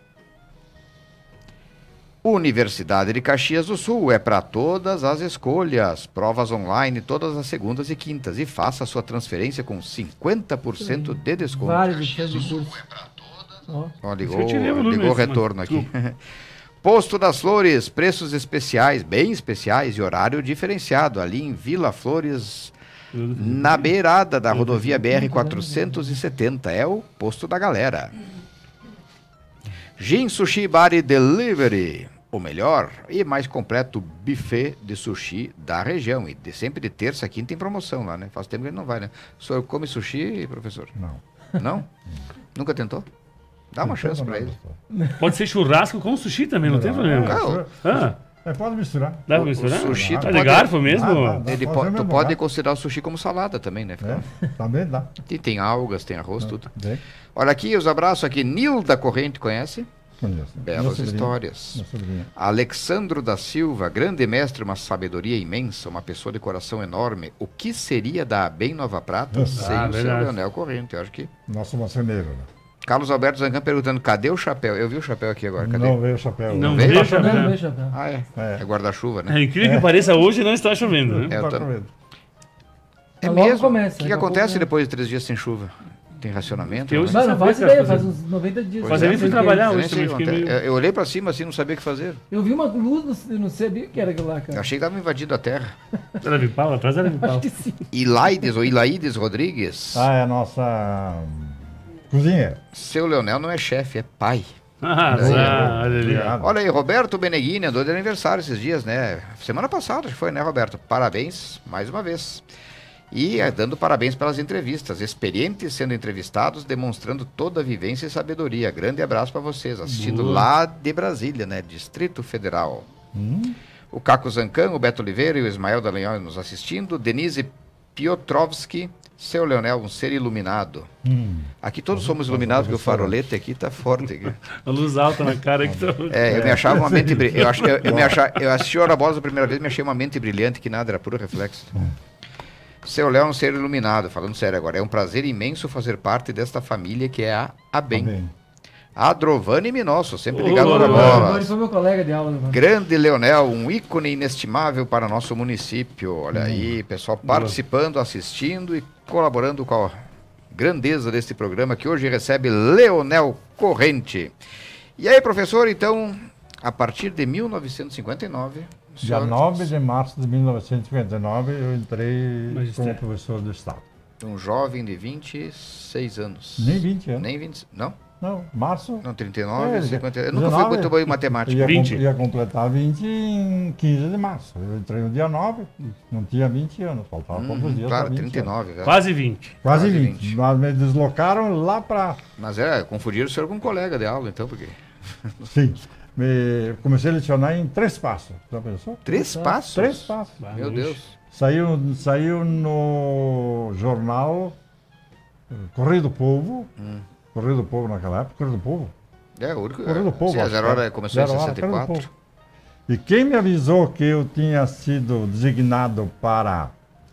Universidade de Caxias do Sul, é para todas as escolhas. Provas online todas as segundas e quintas. E faça a sua transferência com cinquenta por cento de desconto. Vários tipos de curso. Ó. Ó, ligou Isso eu te lembro, ligou o Luiz, mas retorno aqui. Posto das Flores, preços especiais, bem especiais e horário diferenciado. Ali em Vila Flores, na beirada da rodovia B R quatrocentos e setenta. É o posto da galera. Gin Sushi Bar e Delivery. O melhor e mais completo buffet de sushi da região. E de, sempre de terça a quinta em promoção lá, né? Faz tempo que ele não vai, né? O senhor come sushi, professor? Não. Não? Nunca tentou? Dá uma chance pra ele. Pode ser churrasco com sushi também, não tem problema. Não. Ah, É, pode misturar. dá pra O- misturar? o sushi Tá tu de pode- garfo mesmo? Ah, dá. Ele Dá po- pra fazer tu mesmo, pode né? considerar o sushi como salada também, né? Fica- É, também dá. E tem algas, tem arroz, tudo. Bem, Olha aqui os abraços aqui. Nilda Corrente, conhece? conheço. Belas Minha sobrinha. histórias. Minha sobrinha. Alexandro da Silva, grande mestre, uma sabedoria imensa, uma pessoa de coração enorme. O que seria da A B E M Nova Prata sem o seu verdade. Leonel Corrente? Eu acho que... Nosso marceneiro, né? Carlos Alberto Zancan perguntando, cadê o chapéu? Eu vi o chapéu aqui agora, cadê? Não veio o chapéu. Não né? veio? deixa, Não, né? não, chapéu. Ah, é. É. É guarda-chuva, né? É incrível que pareça, hoje não está chovendo, né? É, eu Tá tô- com medo. É Mas logo mesmo? começa, o que, que daqui a acontece pouco, né? depois de três dias sem chuva? Tem racionamento? Eu né? Mas não sabia, faço cara, ideia, fazer- faz uns noventa dias. Pois Mas é. ele foi Sei trabalhar Eu, nem hoje sei também, o que fiquei acontece. meio... Eu olhei pra cima assim, não sabia o que fazer. Eu vi uma luz, eu não sabia o que era aquilo lá, Eu cara. achei que tava invadindo a terra. Era Vipal, atrás era Vipal. Acho que sim. Ilaides ou Ilaides Rodrigues. Ah, é a nossa hum, cozinheira. Seu Leonel não é chefe, é pai. Ah, Daí, ah, olha ali. Obrigado. Olha aí, Roberto Beneghini andou de aniversário esses dias, né? Semana passada, acho que foi, né, Roberto? Parabéns mais uma vez. E é, dando parabéns pelas entrevistas. Experientes sendo entrevistados, demonstrando toda a vivência e sabedoria. Grande abraço para vocês. Assistindo Boa. lá de Brasília, né? Distrito Federal. Hum? O Caco Zancan, o Beto Oliveira e o Ismael Dallagnol nos assistindo. Denise Piotrowski. Seu Leonel, um ser iluminado. Hum. Aqui todos somos iluminados, porque o farolete aqui tá forte. Aqui. A luz alta na cara que tá... É, eu me achava uma mente brilhante. Eu, ach- eu, eu, me achava, eu assisti o Hora Bola a primeira vez, me achei uma mente brilhante, que nada, era puro reflexo. Seu Léo é um ser iluminado, falando sério agora. É um prazer imenso fazer parte desta família que é a Tá ABEM. bem. Adrovani Minosso, sempre Ô, ligado na Adrovani. bola. Ele foi meu colega de aula. Mano. Grande Leonel, um ícone inestimável para nosso município. Olha aí, pessoal participando, assistindo e colaborando com a grandeza deste programa que hoje recebe Leonel Corrente. E aí, professor, então, a partir de mil novecentos e cinquenta e nove... o Dia senhor- nove de março de mil novecentos e cinquenta e nove, eu entrei Magistério. como professor do Estado. Um jovem de vinte e seis anos. Nem vinte anos. Nem vinte. Não? Não, março. Não, trinta e nove, É, cinquenta. Eu nunca fui dezenove, muito bom em matemática. Ia, vinte. com- ia completar vinte em quinze de março. Eu entrei no dia nove, não tinha vinte anos, faltavam poucos Uhum, dias. claro, pra vinte trinta e nove, anos. velho. Quase vinte. Quase quase vinte. vinte. Mas me deslocaram lá para. Mas é, confundiram o senhor com um colega de aula, então, porque... Sim. Me... Comecei a lecionar em Três Passos. Já pensou? Três passos? Três Passos. Ah, Meu longe. Deus. Saiu, saiu no jornal eh, Correio do Povo. Hum. Correio do Povo naquela época, Correio do Povo. É, o único... Correio do Povo. Sim, a acho Zero que Hora era. começou em Zero Hora, sessenta e Correio do quatro. Povo. E quem me avisou que eu tinha sido designado para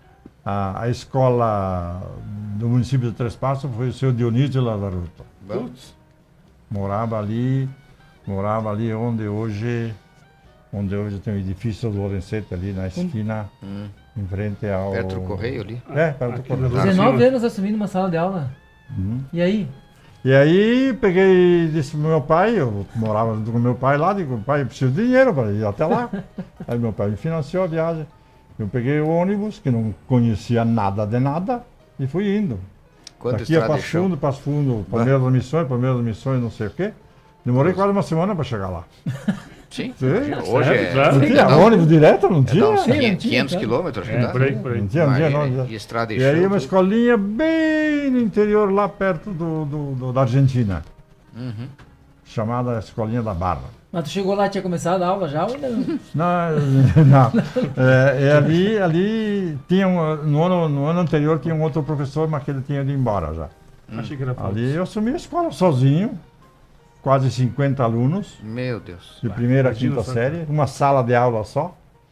a, a escola do município de Três Passos foi o seu Dionísio Lavaruto. Putz. Morava ali, morava ali onde hoje, onde hoje tem o edifício do Lorenzetti ali na esquina, Hum. em frente ao... Perto do Correio ali. É, perto do Aqui Correio. na- dezenove anos assumindo uma sala de aula. Uhum. E aí? E aí peguei, disse pro meu pai, eu morava junto com meu pai lá, digo, pai, eu preciso de dinheiro para ir até lá. Aí meu pai me financiou a viagem. Eu peguei o ônibus, que não conhecia nada de nada, e fui indo. Quanto Daqui a estrada Passo de chão? Fundo, Passo Fundo, Palmeiras das Missões, Palmeiras das Missões, não sei o quê. Demorei quase uma semana para chegar lá. Sim. Sim. imagina, Hoje é... Claro. Não Sim, tinha dá- ônibus direto, não é, dá tinha? uns Sim, não quinhentos, tinha, quinhentos claro. quilômetros, É, dá. por aí, por aí. Não tinha, não tinha, Imagina, não. E estrada de E aí chão, uma tudo. escolinha bem no interior, lá perto do, do- do- da Argentina, Uhum. chamada Escolinha da Barra. Mas tu chegou lá, tinha começado a aula já ou não? Não, não. É, é ali, ali tinha um, no, ano, no ano anterior tinha um outro professor, mas que ele tinha ido embora já. Achei que era pouco. Ali eu assumi a escola sozinho, quase cinquenta alunos, Meu Deus. de primeira a imagina quinta só. série, uma sala de aula só.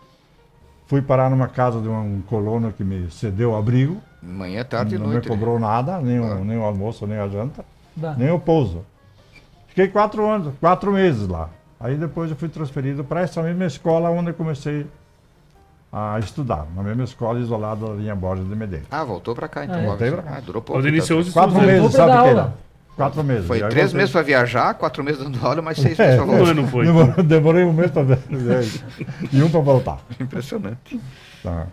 Fui parar numa casa de um colono que me cedeu abrigo, Manhã, tarde e não me noite. né? cobrou nada, nem o, Ah. nem o almoço, nem a janta, Dá. nem o pouso. Fiquei quatro anos, quatro meses lá. Aí depois eu fui transferido para essa mesma escola onde eu comecei a estudar, na mesma escola isolada da linha Borges de Medeiros. Ah, voltou pra cá, então. Ah, é. logo Voltei assim. pra cá. Ah, durou pouco. Quando iniciou então. os Quatro estudos, meses, voltou pra sabe dar que aula. era? Quatro meses. Foi Aí três voltei. meses pra viajar, quatro meses dando aula, mais seis meses pra É, Um voltar. ano foi. Demorei, demorei um mês para ver. E um para voltar. Impressionante. Tá.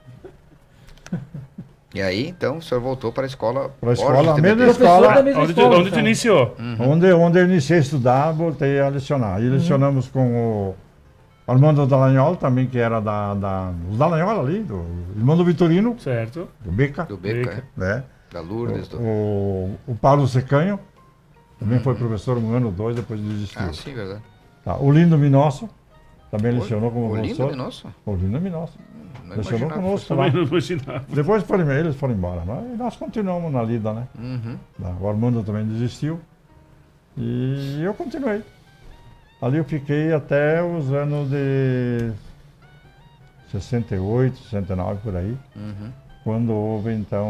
E aí, então, o senhor voltou para a escola... Pra escola, Borges a de mesma Medeiros. escola. Professor da mesma Onde, tu, escola, onde tu então. iniciou? Onde, onde eu iniciei a estudar, voltei a lecionar. E lecionamos com o Armando Dallagnol, também, que era da, da, os Dallagnol ali, do irmão do Vitorino, Certo. do Beca, Do Beca, Beca. né? é. Da Lourdes. Do... O, o Paulo Secanho, também foi professor um ano ou dois, depois desistiu. Ah, sim, verdade. Tá. O Lindo Minosso, também Oi, lecionou como o lindo professor. de nosso. O Lindo Minosso. Não Lecionou imaginava. conosco lá. Também não imaginava. Depois foram, eles foram embora. Mas nós continuamos na lida, né? Uhum. O Armando também desistiu. E eu continuei. Ali eu fiquei até os anos de sessenta e oito, sessenta e nove, por aí. Uhum. Quando houve, então,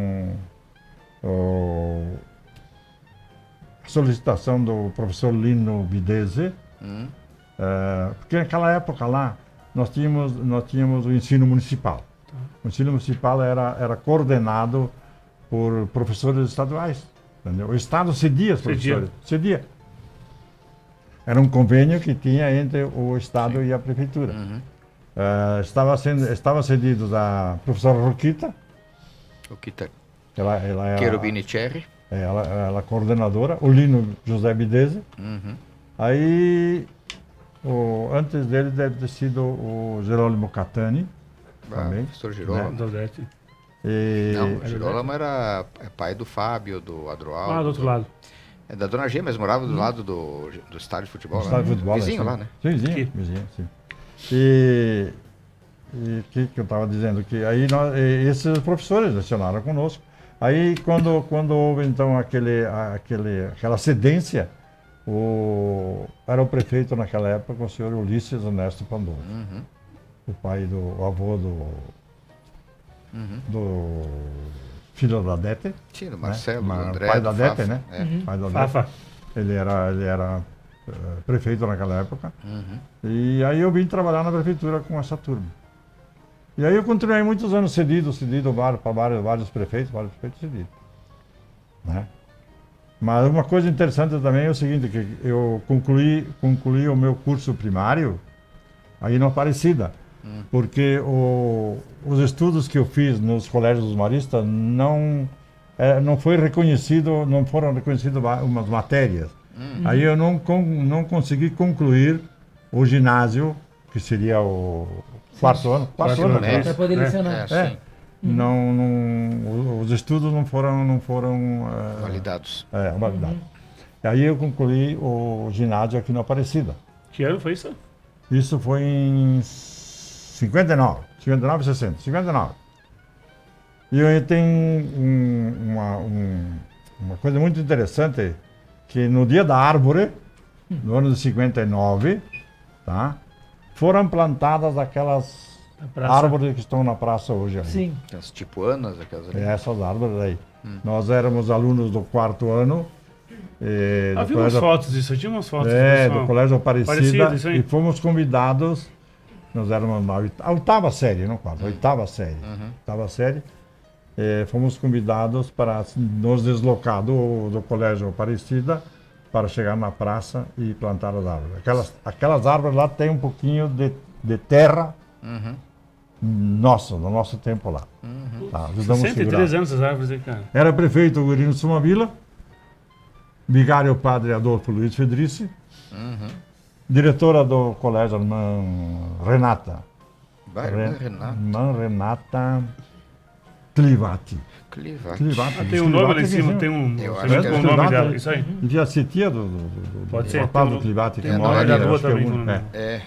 o- a solicitação do professor Lino Bidese, Uhum. eh, porque naquela época lá nós tínhamos, nós tínhamos o ensino municipal. O ensino municipal era, era coordenado por professores estaduais. Entendeu? O Estado cedia os Cedia. professores. Cedia. Era um convênio que tinha entre o Estado e a Prefeitura. Uhum. Eh, estava, sendo, estava cedido da professora Roquita, O que tá... ela, ela é a- Cherubini Cherry. é, ela, ela é coordenadora, o Lino José Bidese. Uhum. Aí, o, antes dele deve ter sido o Jerônimo Catani. Ah, Também, professor Girolamo. né? Do Odete. E, Não, o Girolamo era é pai do Fábio, do Adroaldo. Ah, do outro lado. É da Dona G, mas morava do lado do, do estádio de futebol. Estádio né? de futebol, Vizinho é, sim. lá, né? Sim, vizinho, Aqui. vizinho, sim. E o que, que eu estava dizendo? Que aí nós, e esses professores lecionaram conosco. Aí quando, quando houve então aquele, aquele, aquela cedência, o, era o prefeito naquela época, o senhor Ulisses Ernesto Pandolfo, Uhum. o pai do o avô do, Uhum. do filho da Dete, Sim, do Marcelo, Ma- do André, pai do da Fafa. Dete, né? É. Uhum. pai da Dete. Fafa. Ele era, ele era eh, prefeito naquela época. Uhum. E aí eu vim trabalhar na prefeitura com essa turma. E aí eu continuei muitos anos cedido, cedido para vários, vários prefeitos, vários prefeitos cedidos. Né? Mas uma coisa interessante também é o seguinte, que eu concluí, concluí o meu curso primário aí na Aparecida, Hum. porque o, os estudos que eu fiz nos colégios dos maristas não, é, não foi reconhecido, não foram reconhecidas umas matérias. Hum. Aí eu não, con, não consegui concluir o ginásio, que seria o quarto ano. Quarto ano, né? Para poder lecionar. É, É. sim. Não, não, os estudos não foram, não foram é, Validados. É, validados. E aí eu concluí o ginásio aqui na Aparecida. Que ano foi isso? Isso foi em cinquenta e nove, cinquenta e nove, sessenta, cinquenta e nove. E eu tenho um, uma, um, uma coisa muito interessante, que no dia da árvore, no ano de cinquenta e nove, tá, foram plantadas aquelas árvores que estão na praça hoje. Ali. Sim. As tipuanas, aquelas ali. É, essas árvores aí. Hum. Nós éramos alunos do quarto ano. Eh, Ah, do vi umas colégio, fotos disso, eu tinha umas fotos. é, pessoal. do Colégio Aparecida, Parecido, isso aí. e fomos convidados, nós éramos na oit- a oitava série, não quarta, a oitava série, Uhum. oitava série, eh, fomos convidados para nos deslocar do, do Colégio Aparecida para chegar na praça e plantar as árvores. Aquelas, aquelas árvores lá tem um pouquinho de, de terra, Uhum. nossa, no nosso tempo lá. Uhum. Tá, ajudamos a sessenta e três segurar. anos essas árvores aí, cara. Era prefeito o Guirino Sumavila, vigário padre Adolfo Luiz Fedrici, Uhum. diretora do colégio, a irmã Renata. Vai, Ren- irmã Renata. Irmã Renata Clivati. Clivati. Clivati. Ah, tem um nome lá em Clivati, cima, sim. tem um. Eu você acho vê que com é o nome Clivati, dela, né? isso aí. Devia ser tia do, do, do, Pode do ser, rapaz tem do um- Clivati que tem a mora ali. vereadora acho que é também, um- né? é. É.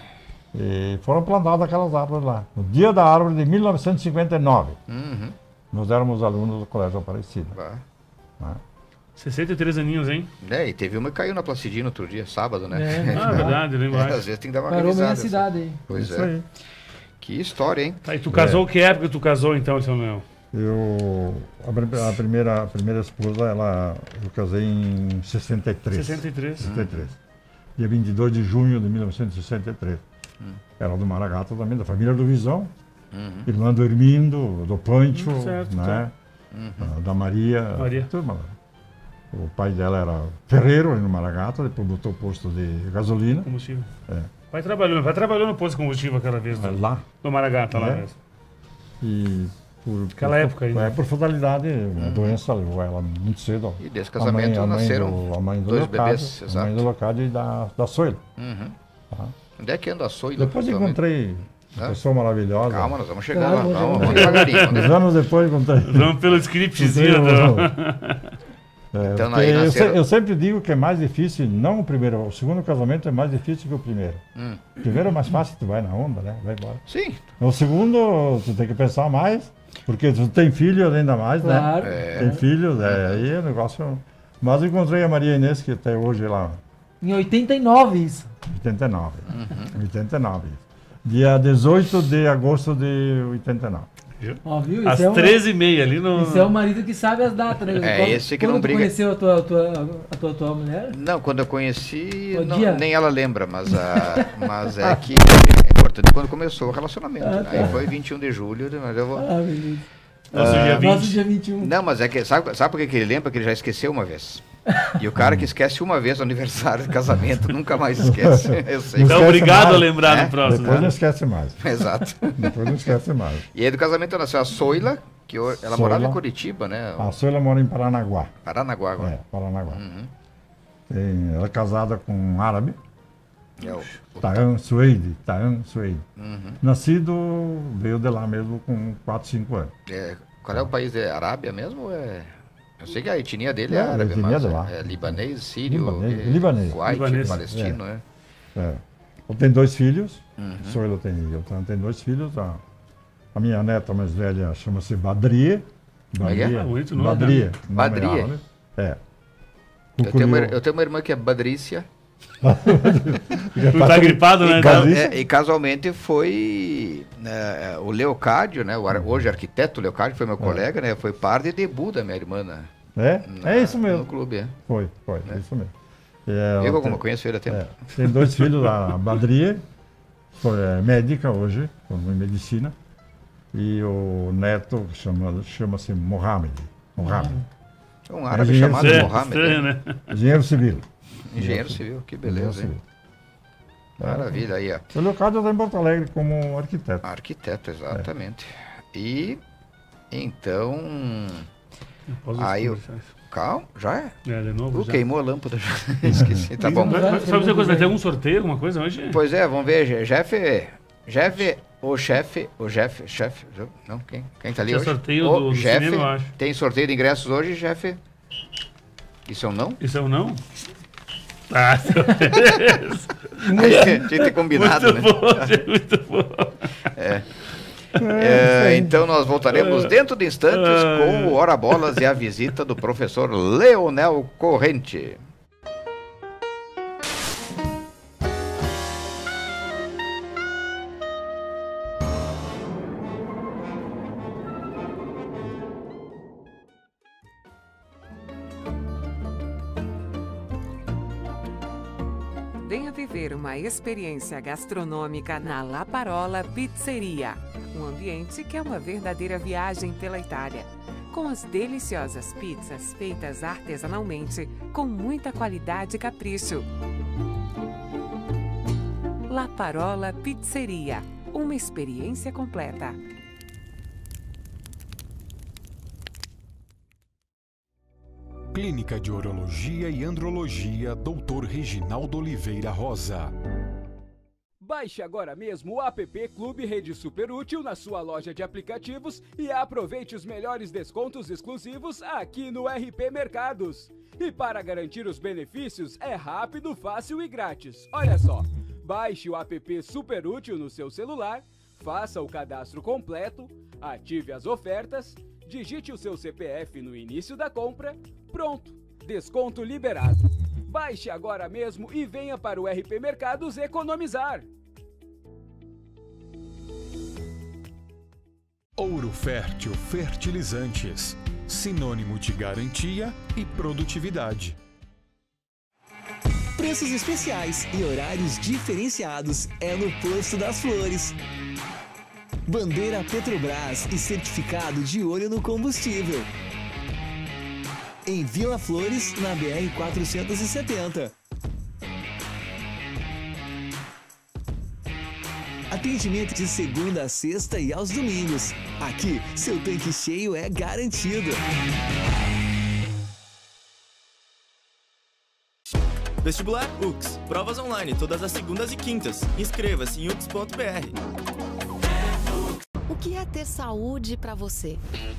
E foram plantadas aquelas árvores lá. No dia da árvore de mil novecentos e cinquenta e nove. Uhum. Nós éramos alunos do Colégio Aparecida. Vai. sessenta e três aninhos, hein? É, e teve uma que caiu na Placidina outro dia, sábado, né? É. Ah, verdade, eu lembro. É, às mais. vezes tem que dar uma Parou bem revisada. a cidade aí. Pois Isso é. aí. Que história, hein? Tá, e tu casou, que época tu casou então, seu Leão? Eu, a, prim- a primeira, a primeira esposa, ela, eu casei em sessenta e três. sessenta e três. sessenta e três. Dia vinte e dois de junho de mil novecentos e sessenta e três. Era do Maragato também, da família do Visão. Uhum. Irmã do Hermindo, do Pancho, Hum, certo, né? Uhum. Ah, da Maria. Maria. Turma. O pai dela era ferreiro ali no Maragato, depois botou posto de gasolina. Combustível. É. Vai trabalhando, vai trabalhando no posto de combustível aquela vez. É, Do, lá. do Maragata, lá É. mesmo. E por, Aquela por, época aí, É, né? por fatalidade, a doença levou ela muito cedo. E desse A casamento mãe- a mãe nasceram do- a mãe do dois Leocádio, bebês, A mãe do exato. Leocádio e da, da Soila. Uhum. Tá? Onde é que anda a Soila? Depois atualmente? encontrei uma Hã? pessoa maravilhosa. Calma, nós vamos chegar Claro, lá. vamos Calma, chegar. vamos devagarinho. vamos Uns anos depois encontrei. Vamos pelo scriptzinho. encontrei do- o- É, Então, porque aí eu, nasceram- se- eu sempre digo que é mais difícil, não o primeiro, o segundo casamento é mais difícil que o primeiro. Hum. O primeiro é mais fácil, tu vai na onda, né? Vai embora. Sim. O segundo, tu tem que pensar mais, porque tu tem filhos ainda mais, Claro. né? É. Tem filhos, é, aí o negócio. Mas eu encontrei a Maria Inês, que até hoje lá, Em oitenta e nove isso. oitenta e nove. Uhum. oitenta e nove. Dia dezoito de agosto de oitenta e nove. Ó, viu? Às Isso é, um, treze e meia ali no. isso é o marido que sabe as datas, né? É, Quando- esse que quando não tu briga. conheceu a tua, a tua, a tua atual mulher? Não, quando eu conheci, O não- dia? nem ela lembra, mas, a, mas é que é importante quando começou o relacionamento. Ah, né? tá. Aí foi vinte e um de julho, mas eu vou. Ah, beleza. Nosso dia vinte. Nosso dia vinte e um. Não, mas é que. Sabe, sabe por que que ele lembra? Que ele já esqueceu uma vez. E o cara que esquece uma vez o aniversário de casamento nunca mais esquece. Eu sei. Então, Esquece obrigado mais. a lembrar É, no próximo. Depois né? não esquece mais. Exato. Depois não esquece mais. E aí do casamento nasceu a Soila, que ho- ela Soila. morava em Curitiba, né? A Soila mora em Paranaguá. Paranaguá agora. É, Paranaguá. Uhum. Tem- ela é casada com um árabe, É o, o- Tahan Suede. Tahan Suede. Uhum. Nascido, veio de lá mesmo com quatro, cinco anos. É, qual é o país? É Arábia mesmo? Ou é... Eu sei que a etnia dele é, É, a árabe, etnia mas de lá. é libanês, sírio, Libanês, é, libanês. Kuwait, Libanês. palestino, é. É. Eu tenho dois filhos, Uhum. Soila tem, eu tenho, tenho dois filhos. A, a minha neta mais velha chama-se Badrie. Como é que é? Ah, bonito nome, Badrie. né? nome Badrie? árabe. É. Eu tenho, uma, Cuculiu- eu tenho uma irmã que é Badrícia. Tu tá gripado, né? E, ca- ca- Badrícia? é, e casualmente foi né, o Leocádio, né, o ar- hoje arquiteto Leocádio, foi meu colega, né, foi par de debut da minha irmã. Né, É? na- É isso No mesmo. clube, é. Foi, foi, é isso mesmo. E ela Eu, como tem- eu conheço ele há tempo. É, tem dois filhos, a Badrie, foi é, médica hoje, formou em medicina, e o neto que chama- chama-se Mohamed. Mohamed. Um árabe Engenheiro chamado É, Mohamed, estranho, né? né? Engenheiro civil. Engenheiro civil, que Engenheiro beleza, hein? civil. Maravilha aí, ó. O Leocádio está em Porto Alegre como arquiteto. Arquiteto, exatamente. E então Aí eu... Calma, já é? É, de novo. Uh, já. queimou a lâmpada. Esqueci, tá bom. Mas, mas, sabe uma coisa, vai ter algum sorteio, alguma coisa hoje? Pois é, vamos ver. Jeff, Jeff, o chefe, o Jeff, chefe, não, quem, quem tá ali Tem hoje? sorteio o do, do Jeff, cinema, eu acho. Tem sorteio de ingressos hoje, Jeff? Isso é um não? Isso é um não? Ah, tinha que ter combinado, muito né? Bom, muito bom. É. É, então nós voltaremos dentro de instantes com o Hora Bolas e a visita do professor Leonel Corrente. Venha viver uma experiência gastronômica na La Parola Pizzeria, um ambiente que é uma verdadeira viagem pela Itália, com as deliciosas pizzas feitas artesanalmente, com muita qualidade e capricho. La Parola Pizzeria, uma experiência completa. Clínica de Urologia e Andrologia, doutor Reginaldo Oliveira Rosa. Baixe agora mesmo o app Clube Rede Super Útil na sua loja de aplicativos e aproveite os melhores descontos exclusivos aqui no R P Mercados. E para garantir os benefícios é rápido, fácil e grátis. Olha só, baixe o app Super Útil no seu celular, faça o cadastro completo, ative as ofertas, digite o seu C P F no início da compra, pronto, desconto liberado. Baixe agora mesmo e venha para o R P Mercados economizar. Ouro Fértil Fertilizantes, sinônimo de garantia e produtividade. Preços especiais e horários diferenciados é no Posto das Flores. Bandeira Petrobras e certificado de olho no combustível. Em Vila Flores, na B R quatrocentos e setenta. Atendimento de segunda a sexta e aos domingos. Aqui, seu tanque cheio é garantido. Vestibular U X. Provas online todas as segundas e quintas. Inscreva-se em ux ponto br. O que é ter saúde para você?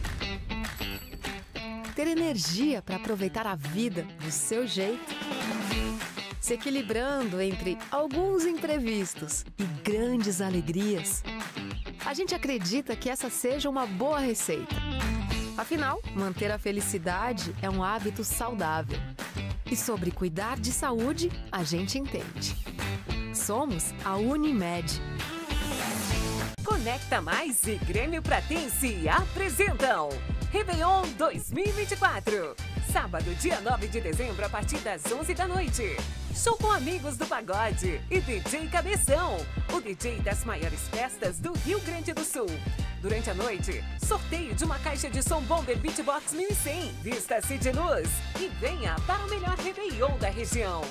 Ter energia para aproveitar a vida do seu jeito? Se equilibrando entre alguns imprevistos e grandes alegrias? A gente acredita que essa seja uma boa receita. Afinal, manter a felicidade é um hábito saudável. E sobre cuidar de saúde, a gente entende. Somos a Unimed. Conecta Mais e Grêmio Pratense apresentam Réveillon dois mil e vinte e quatro. Sábado, dia nove de dezembro, a partir das onze da noite. Show com amigos do pagode e D J Cabeção, o D J das maiores festas do Rio Grande do Sul. Durante a noite, sorteio de uma caixa de som Bomber Beatbox mil e cem. Vista-se de luz e venha para o melhor Réveillon da região.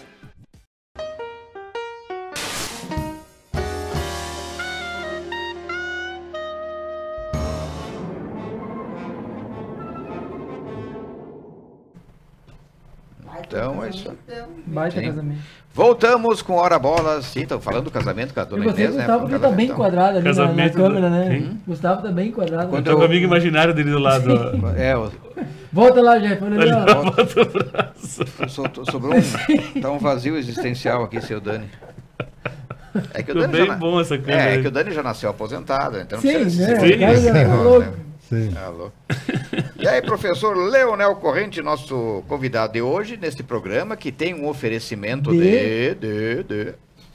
Então, é isso. Baita Sim. casamento. Voltamos com Hora Bolas. Sim, estão falando do casamento com a Eu dona gostei do Inês, né? Gustavo Foi um porque tá bem casamento. enquadrado ali na, na Casamento câmera, do- né? Sim. Gustavo tá bem enquadrado. Quando Tá com o amigo imaginário dele do lado. ó. É, o- Volta lá, Jeff. Olha ali, Ali, ó. ó, bota o braço. so- sobrou um, tá um vazio existencial aqui, seu Dani. É que o Ficou Dani já bem na- bom essa câmera. É, é aí. que o Dani já nasceu aposentado, então Sim, não precisa né? se- Sim. O cara já Sim, falou. né? Sim. Alô. E aí, professor Leonel Corrente, nosso convidado de hoje, neste programa, que tem um oferecimento de... de, de...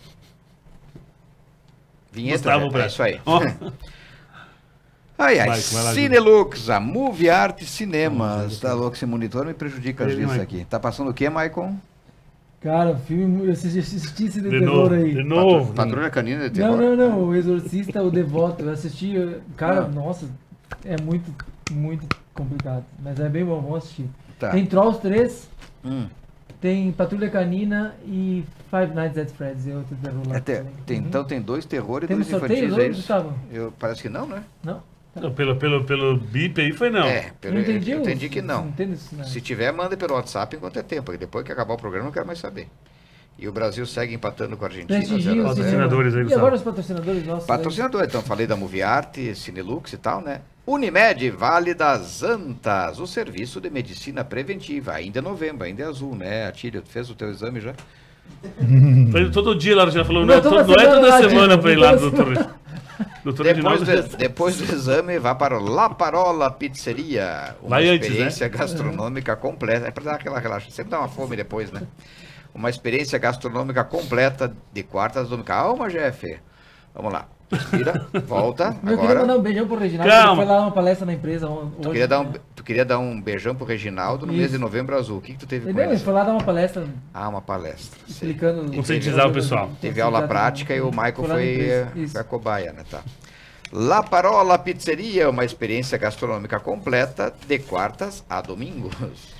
Vinheta, Gustavo né? É Braga. isso aí. Ó. Ai, ai, Vai, vai lá, Cinelux, a Movie Art Cinemas. Tá louco, esse monitor me prejudica às Ele, vezes Maicon. aqui. Tá passando o quê, Maicon? Cara, o filme, eu assisti, assisti esse de, De terror novo, aí. de novo. Patrulha Canina de Não, terror. não, não, o Exorcista, o Devoto, eu assisti, eu- cara, Ah. nossa, é muito, muito complicado, mas é bem bom, vamos assistir. Tá. Tem Trolls três, Hum. tem Patrulha Canina e Five Nights at Freddy's, é outro terror lá. É te- também. tem- Uhum. Então tem dois terror e Temos dois sorteio infantis, é hoje, isso? Gustavo? Eu, parece que não, né? Não? Não, Pelo, pelo, pelo bip aí foi não. É, pelo, Não entendi eu o- entendi que não. não entendo isso, não. Se tiver, manda pelo WhatsApp enquanto é tempo. Porque depois que acabar o programa, eu não quero mais saber. E o Brasil segue empatando com a Argentina. Prestigio zero a os zero. Patrocinadores aí, E Gustavo. agora os patrocinadores nossos? Patrocinador, então falei da Moviarte, Cinelux e tal, né? Unimed, Vale das Antas, o serviço de medicina preventiva. Ainda é novembro, ainda é azul, né? Atílio, fez o teu exame já? Foi todo dia lá, já falou, Não, não, toda todo- não é semana toda lá, semana Dino, pra ir lá, toda doutor. Doutor Depois Reginaldo. do, depois do exame, vá para o La Parola Pizzeria. Uma Vai antes, experiência né? gastronômica completa. É para dar aquela relaxa. Sempre dá uma fome depois, né? Uma experiência gastronômica completa de quartas a domingo. Calma, Jeff. Vamos lá. Respira, volta. Eu queria mandar Agora. um beijão pro Reginaldo, Calma. que foi lá uma palestra na empresa on- Tu hoje. queria, dar um, tu queria dar um beijão pro Reginaldo no mês Isso. de novembro azul. O que, que tu teve com Entendeu? ele? Ele foi lá dar uma palestra Ah, uma palestra. Sei. explicando... Conscientizar o pessoal. Teve aula prática e o Michael lá na foi, empresa. eh, Isso. foi a cobaia, né? Tá. La Parola Pizzeria, uma experiência gastronômica completa de quartas a domingos.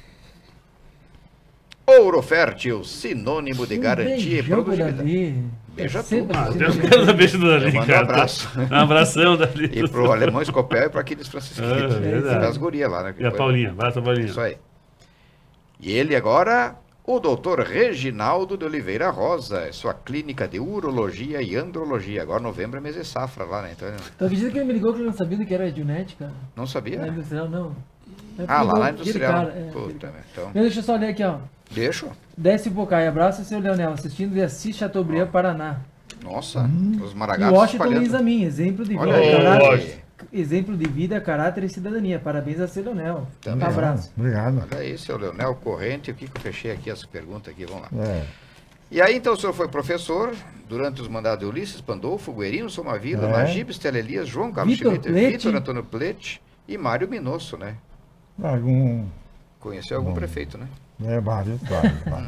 Ouro Fértil, sinônimo de Um garantia e beijão pro produtividade. Davi. Beija É sempre tu. Ah, assim, Deus né? quero dar beijo do Eu Dali, mando um cara. abraço. Um abração, Dali. E pro Alemão Escopel e pro Aquiles Francisquito. Ah, verdade. Das gurias lá, né? E a Paulinha, abraço a Paulinha. Isso aí. E ele agora, o doutor Reginaldo de Oliveira Rosa, sua clínica de urologia e andrologia. Agora novembro é mês de safra lá, né? Então, Tu acredita que ele me ligou que ele não sabia do que era Dionet, cara? não sabia? Na industrial, não. Aí Ah, lá ligou na aquele industrial. cara, é, Puta, aquele cara. né? Então, Meu, deixa eu só ler aqui, ó. deixa. Desce Bocai, abraço seu Leonel, assistindo de Assis Chateaubriand, Paraná. Nossa, os E maragatos Washington espalhando. Luiz Amin, exemplo de vida, Olha aí. caráter, exemplo de vida, caráter e cidadania. Parabéns a seu Leonel. Também. Um abraço. Obrigado. Olha aí, seu Leonel Corrente. O que, que eu fechei aqui, as perguntas aqui, vamos lá. É. E aí, então, o senhor foi professor durante os mandados de Ulisses Pandolfo, Guerino Somavila, É. Najib Estelelias, João Carlos Vitor Schmidt, Plete. Vitor Antônio Plete e Mário Minosso, né? Algum. Conheceu algum Bom. prefeito, né? É, vários, vários, vários.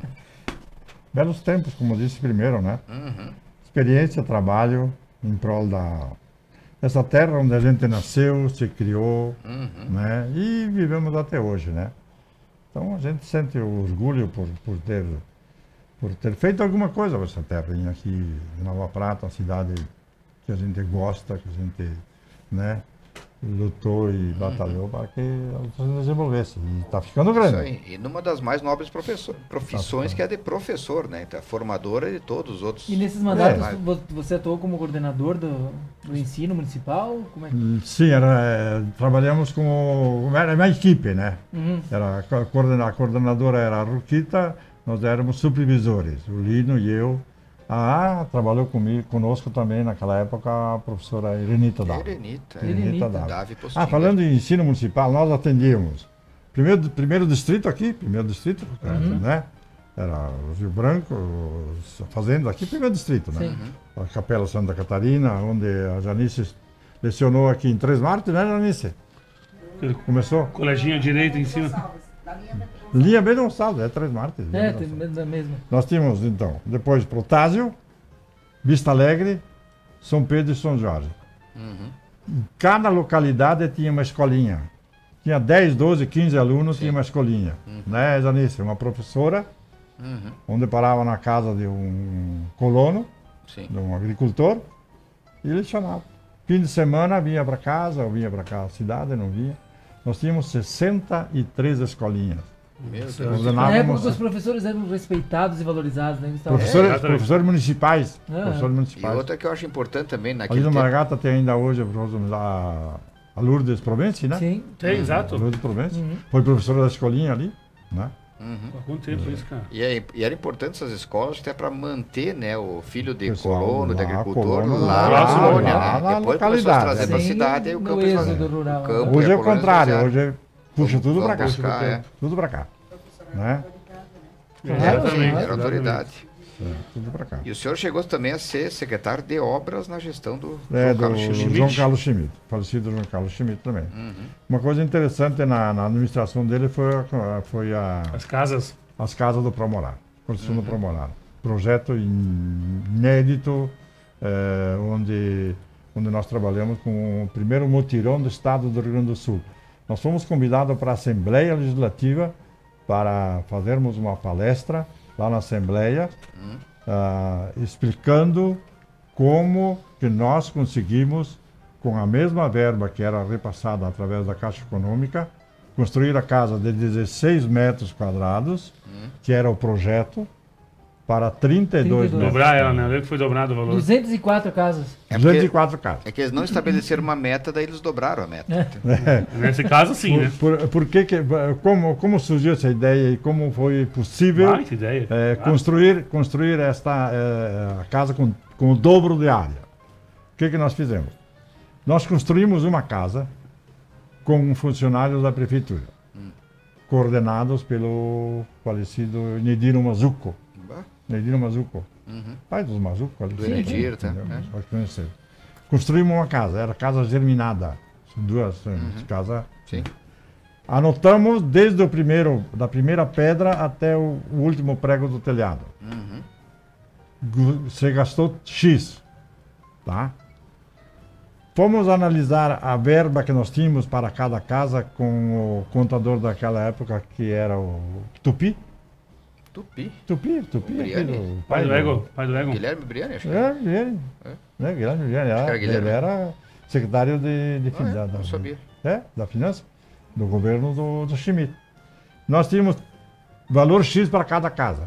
Belos tempos, como eu disse primeiro, né? Uhum. Experiência, trabalho em prol da essa terra onde a gente nasceu, se criou, Uhum. né? E vivemos até hoje, né? Então a gente sente orgulho por, por ter por ter feito alguma coisa para essa terrinha aqui em Nova Prata, uma cidade que a gente gosta, que a gente, né, lutou e batalhou para que ela se desenvolvesse. E está ficando Isso grande. aí. E numa das mais nobres professor, profissões, que é a de professor, né? Então, formadora de todos os outros. E nesses mandatos, É. vo- você atuou como coordenador do, do ensino municipal? Como é que... Sim, era, eh, trabalhamos com era uma equipe, né? Uhum. Era, a, coordena- a coordenadora era a Ruquita, nós éramos supervisores, o Lino e eu. Ah, trabalhou comigo, conosco também naquela época a professora Irenita Dava. Irenita. Irenita Dava. Davi Postinha. Ah, falando em ensino municipal, nós atendíamos primeiro, primeiro distrito aqui, primeiro distrito, né? Era o Rio Branco, os- a fazenda aqui, primeiro distrito, né? Sim. A Capela Santa Catarina, onde a Janice lecionou aqui em Três Martes, né, Janice? Começou? Coleginho direito em cima. Linha bem Gonçalves, é Três Martes. É, Linha tem Gonçalves. da mesma. Nós tínhamos, então, depois Protásio, Vista Alegre, São Pedro e São Jorge. Uhum. Cada localidade tinha uma escolinha. Tinha dez, doze, quinze alunos, tinha uma escolinha. Né, Janice? Uma professora, Uhum. onde parava na casa de um colono, Sim. de um agricultor, e lecionava. Fim de semana vinha para casa, ou vinha para cá, a cidade, não vinha. Nós tínhamos sessenta e três escolinhas. Meu Deus. Na época Ordenávamos que os professores eram respeitados e valorizados, né? Gustavo? professores, exatamente. professores municipais. Ah. Professores E municipais. outra que eu acho importante também Ali naquele no tempo. Maragata tem ainda hoje a, professora- a, a Lourdes Provenci, né? Sim. Tem, A exato. Lourdes Provenci. Uhum. Foi professora da escolinha ali, né? Uhum. Há quanto tempo isso, cara? E, é- e era importante essas escolas até para manter, né, o filho de Pessoal colono, de lá, agricultor, colono lá, lá, na colônia, lá né? na Depois começou a localidade, trazer para a Sem cidade, aí o no campo êxodo esvaziou. rural. O campo Hoje e a é o colônia contrário, esvaziaram. hoje puxa tudo Vamos para cá. buscar, é. Tudo para cá. Né? Exatamente. Era autoridade. É, tudo para cá. E o senhor chegou também a ser secretário de obras na gestão do É, João do Carlos Schmidt. João Carlos Schmidt, falecido João Carlos Schmidt também. Uhum. Uma coisa interessante na, na administração dele foi, a- foi a, As casas. as casas do Promorar, construção do Promorar. Projeto in- inédito, eh, onde, onde nós trabalhamos com o primeiro mutirão do estado do Rio Grande do Sul. Nós fomos convidados para a Assembleia Legislativa para fazermos uma palestra lá na Assembleia, ah, explicando como que nós conseguimos com a mesma verba que era repassada através da Caixa Econômica, construir a casa de dezesseis metros quadrados, hum. que era o projeto, para trinta e dois metros. Dobrar ela, né? Eu lembro que foi dobrado o valor. duzentas e quatro casas. É duzentas e quatro casas. É que eles não estabeleceram uma meta, daí eles dobraram a meta. É. Nesse caso, sim, por, né? Por, por que que, como, como surgiu essa ideia e como foi possível ah, que ideia. É, ah. construir, construir esta é, a casa com, com o dobro de área? O que, que nós fizemos? Nós construímos uma casa com funcionários da prefeitura, hum. coordenados pelo falecido Nediro Mazuco. Nediro Mazuco, uhum. pai dos Mazuco. Do Enedir, tá? É. Construímos uma casa, era casa germinada, duas uhum. casas. Sim. Anotamos desde o primeiro, da primeira pedra até o, o último prego do telhado. Uhum. Você gastou X, tá? Fomos analisar a verba que nós tínhamos para cada casa com o contador daquela época, que era o Tupi. Tupi? Tupi, Tupi. O pai do Ego. Pai do Ego. Guilherme Briani, acho que é. Guilherme. É, é Guilherme Briani. Era, era Guilherme. Ele era secretário de, de ah, é? da, Não sabia. É, da Finança, do governo do, do Schmidt. Nós tínhamos valor X para cada casa.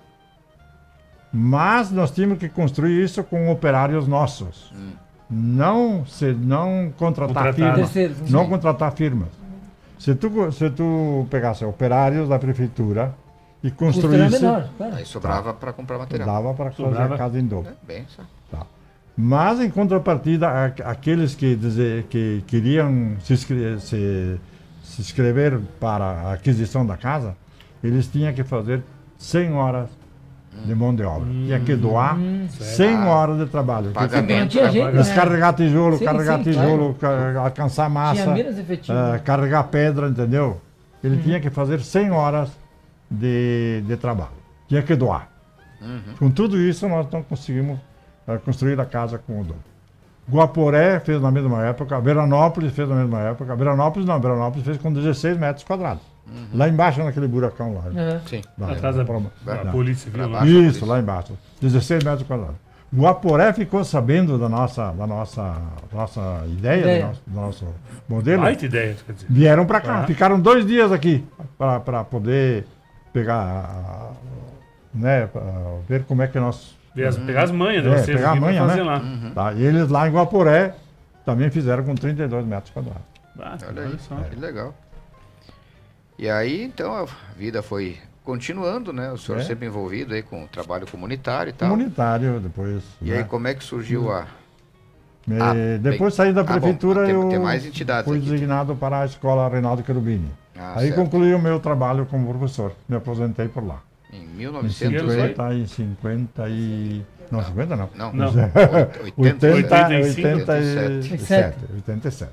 Mas nós tínhamos que construir isso com operários nossos. Hum. Não, se, não contratar, contratar firmas. Terceiros, não contratar firmas. Se tu, se tu pegasse operários da prefeitura e construísse... Menor, claro. Aí sobrava tá. para comprar material. Dava para fazer a casa em dobro. É, bem, só. Tá. Mas, em contrapartida, aqueles que, dizer, que queriam se, inscrever, se, se inscrever para a aquisição da casa, eles tinham que fazer cem horas de mão de obra. Hum, Tinha que doar hum, cem ah, horas de trabalho. Pagamento. Tinha gente, descarregar né? tijolo, sim, carregar sim, tijolo, claro. alcançar massa, uh, carregar pedra, entendeu? Ele hum. tinha que fazer cem horas de, de trabalho. Tinha que doar. Uhum. Com tudo isso, nós não conseguimos uh, construir a casa com o dobro. Guaporé fez na mesma época, Veranópolis fez na mesma época. Veranópolis não, Veranópolis fez com dezesseis metros quadrados. Uhum. Lá embaixo, naquele buracão lá. Uhum. Sim. Lá, a casa da polícia, viu? Lá. Isso, lá embaixo. dezesseis metros quadrados. Guaporé ficou sabendo da nossa, da nossa, nossa ideia, ideia. Do, nosso, do nosso modelo. Baita ideia, quer dizer. Vieram para cá, ah. ficaram dois dias aqui para poder pegar, né, ver como é que nós... As, pegar as manhas, né? É, pegar a manha, né? Lá. Uhum. Tá, e eles lá em Guaporé também fizeram com trinta e dois metros quadrados. Ah, olha aí, só. Que legal. E aí, então, a vida foi continuando, né? O senhor é. sempre envolvido aí com o trabalho comunitário e tal. Comunitário, depois... E né? aí, como é que surgiu a... Me... a... Depois saí da prefeitura, ah, bom, tem, eu tem mais entidades fui aqui. designado para a escola Reinaldo Cherubini. Ah, aí certo. concluí o meu trabalho como professor. Me aposentei por lá. Em mil e novecentos e cinquenta e... Não, não, cinquenta não. Não, não. oitenta, oitenta e sete. oitenta e sete.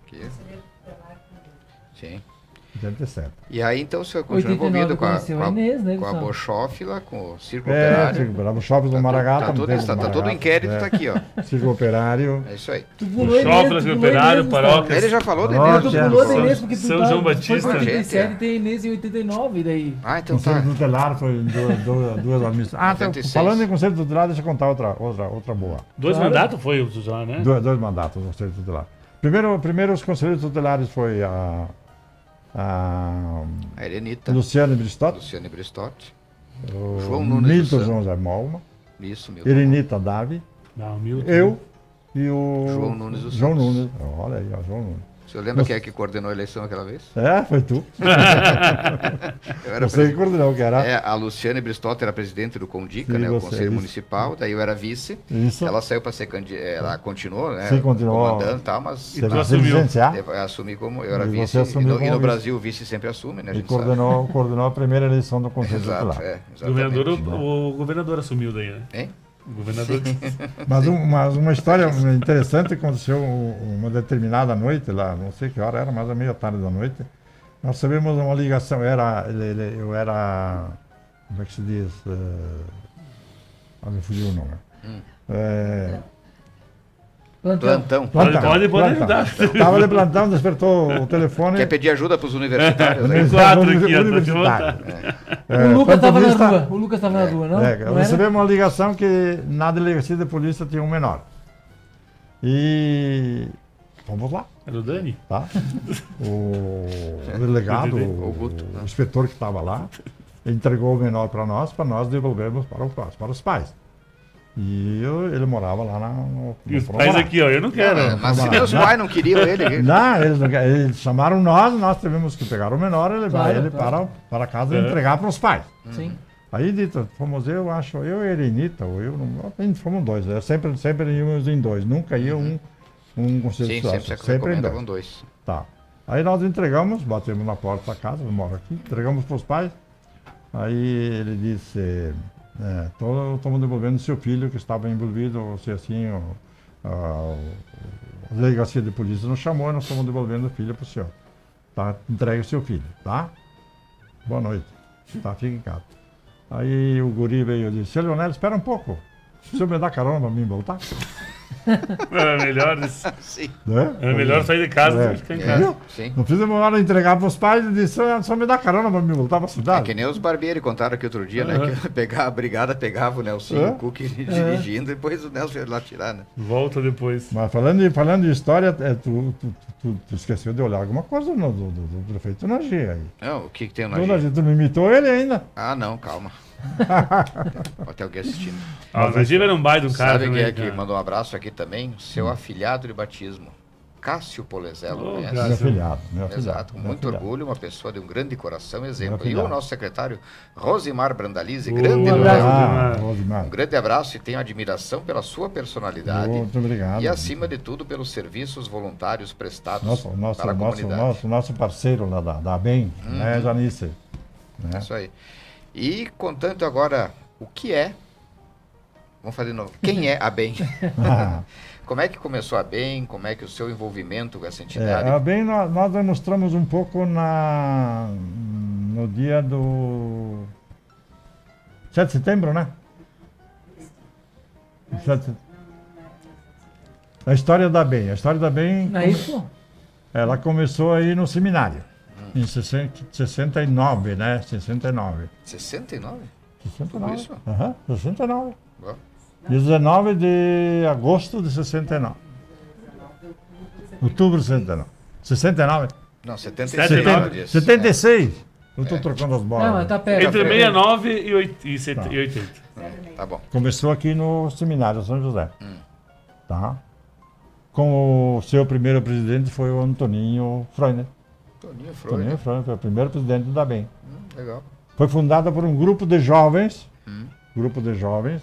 Sim. oitenta e sete. E aí, então, o senhor continua envolvido com a, com a, Inês, né, com a Bochófila, com o Círculo é, Operário. A Bochófila do Maragato. Tá, todo, tá, tá todo o inquérito, é. tá aqui, ó. Círculo Operário. É isso aí. Bochófila, Círculo Operário, Paróquia. Ele já falou da Inês. Tu pulou da Inês porque tu São tá, João Batista. Foi em oitenta e sete e tem Inês em oitenta e nove, daí. Ah, então o tá. Conselho Tutelar foi duas, duas, duas administrações. Ah, tá, falando em Conselho Tutelar, deixa eu contar outra, outra, outra boa. Dois claro. mandatos foi o Tutelar, né? Dois, dois mandatos do Conselho Tutelar. Primeiro, primeiro os Conselheiros Tutelares foi a... A, a Herenita, Luciane Bristotti, Luciane Bristotti, o João Nunes, Milton João Zé Molma, isso, Milton. Herenita Davi, Não, Milton. eu e o João Nunes do João Santos. Nunes. Olha aí, ó, João Nunes. O senhor lembra Nos... quem é que coordenou a eleição aquela vez? É, foi tu. eu era você que coordenou, que era. É, a Luciane Bristotti era presidente do Condica, Sim, né, o Conselho Municipal, daí eu era vice. Isso. Ela saiu para ser candidata, ela continuou, né? Sim, continuou. Comandando e tal, mas... E tu assumiu? Eu assumi como, eu era e vice, e no, e no Brasil o vice sempre assume, né? A e gente coordenou, sabe. coordenou a primeira eleição do Conselho Tutelar. É, o, governador, o, o governador assumiu daí, né? Hein? Governador. Mas, um, mas uma história interessante aconteceu uma determinada noite lá, não sei que hora era, mas a meia tarde da noite. Nós recebemos uma ligação, era, ele, ele, eu era, como é que se diz? Uh, ah, me fugiu o nome. Hum. É, Plantão. Plantão. Pode, pode ajudar. Estava de plantão, despertou o telefone. Quer pedir ajuda para os universitários? Tem quatro aqui, universitário. É. É, o Lucas estava na rua. O Lucas estava na rua, não? É, não recebemos uma ligação que na delegacia de polícia tinha um menor. E fomos lá. Era o Dani? Tá? O delegado, O o, Guto, né? o inspetor que estava lá, entregou o menor para nós, para nós devolvermos para, o, para os pais. E eu, ele morava lá na, no, E os no pais aqui, ó, eu não quero. Não, mas se meus pais não queriam ele... Não, eles, não querem. Eles chamaram nós, nós tivemos que pegar o menor e levar Claro, ele claro. para, para casa e É. entregar para os pais. Sim. Aí, dito, fomos eu, acho, eu e a Erenita, ou eu, não, fomos dois, né? sempre, sempre íamos em dois, nunca ia um, um com Sim, sempre se sempre em recomendavam dois. dois. Tá. Aí nós entregamos, batemos na porta da casa, eu moro aqui, entregamos para os pais. Aí ele disse, é, estamos devolvendo seu filho que estava envolvido, ou seja, assim, o, a, a delegacia de polícia nos chamou e nós estamos devolvendo o filho para o senhor. Tá? Entregue o seu filho, tá? Boa noite. Tá, fica em casa. Aí o guri veio e disse, seu Leonel, espera um pouco. O senhor me dá carona para mim voltar? Era melhor isso. Sim. Né? Era melhor sair de casa do É. que ficar em É, casa. sim. Não fiz a hora de entregar para os pais e disse, "Ah, só me dá carona para me voltar para a É cidade. que nem os barbeiros contaram aqui outro dia, né? Uhum. Que pegar, a brigada pegava o Nelson e É. o Cook dirigindo, e depois o Nelson ia lá tirar, né? Volta depois. Mas falando de, falando de história, é, tu, tu, tu, tu esqueceu de olhar alguma coisa no, do, do, do prefeito Nagi aí. Não, o que, que tem o Do Nagi? Nagi, tu não imitou ele ainda? Ah, não, calma. Pode ter alguém assistindo. Ah, o Najib era um baita de um cara Sabe quem também, é que cara. mandou um abraço aqui também? Seu afilhado de batismo, Cássio Polezelo. Oh, conhece? Cássio. Meu afilhado, meu afilhado. Exato, com meu muito afilhado. orgulho, uma pessoa de um grande coração, exemplo. Meu E o afilhado. nosso secretário, Rosimar Brandalize, Oh, grande um Leonel. Ah, Rosimar. Rosimar. Um grande abraço e tenho admiração pela sua personalidade Muito obrigado. e, acima de tudo, pelos serviços voluntários prestados Nosso, nosso, para a nosso, comunidade. nosso, nosso parceiro lá da, da BEM, né, Janice? Né? Isso aí. E contando agora o que é, vamos fazer de novo, quem é a BEM? Ah, Como é que começou a BEM? Como é que o seu envolvimento com essa é, entidade? a BEM nós, nós demonstramos um pouco na, no dia do sete de setembro, né? sete de- A história da BEM. A história da BEM, Não é isso? ela começou aí no seminário, em sessenta, sessenta e nove, né? sessenta e nove. sessenta e nove? sessenta e Tudo nove. isso? Aham, sessenta e nove. Bom. dezenove de agosto de sessenta e nove. Outubro de sessenta e nove. sessenta e nove? Não, setenta e setenta seis. e nove. ela disse. setenta e seis. Eu estou trocando as bolas. Não, mas tá perto. Entre Já sessenta e nove e oit- e set- Tá. e oitenta. É, tá bom. Começou aqui no seminário São José. Hum. Tá? Com o seu primeiro presidente foi o Antoninho Freund. Toninho Freud. Antoninho Freund foi o primeiro presidente da BEM. Hum, legal. Foi fundada por um grupo de jovens, Hum. grupo de jovens,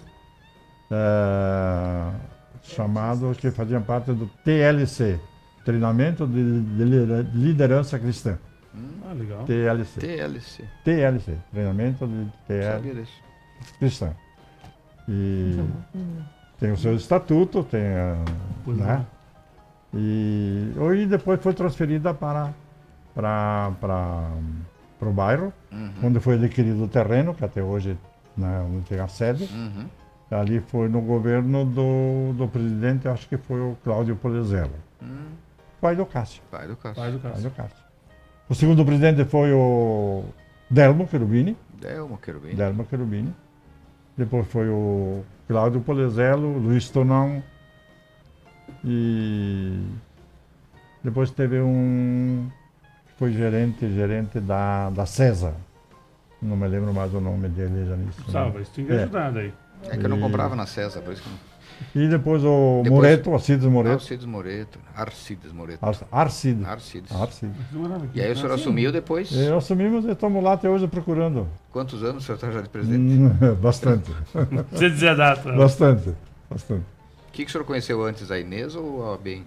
eh, chamado, que faziam parte do T L C, Treinamento de, de Lider- Liderança Cristã. Ah, legal. T L C. T L C. T L C, Treinamento de T L C Sabia disso. Cristã. E tem o seu estatuto, tem a, Pois né? E hoje depois foi transferida para para para para o bairro, Uhum. onde foi adquirido o terreno, que até hoje, né, onde tem a sede. Uhum. Ali foi no governo do, do presidente, acho que foi o Cláudio Polezelo, Hum, pai do Cássio. pai do Cássio. Pai do Pai Cássio. do Cássio. O segundo presidente foi o Delmo Cherubini. Delmo Querubim. Delmo Cherubini. Depois foi o Cláudio Polezelo, Luiz Tonão. E depois teve um que foi gerente, gerente da, da César. Não me lembro mais o nome dele já nisso. Salva, isso tem que É. ajudar daí. É que eu não E- comprava na César, por isso que não... E depois o Depois- Moreto, Alcides Moreto. Alcides Moreto. Arcides Moreto. Ar- Arcides. Arcides. Arcides. E aí o senhor assumiu depois? E nós assumimos e estamos lá até hoje procurando. Quantos anos o senhor está já de presidente? Hum, Bastante. Você dizer a data. Bastante. Bastante. O que, que o senhor conheceu antes, a Inês ou a BEM?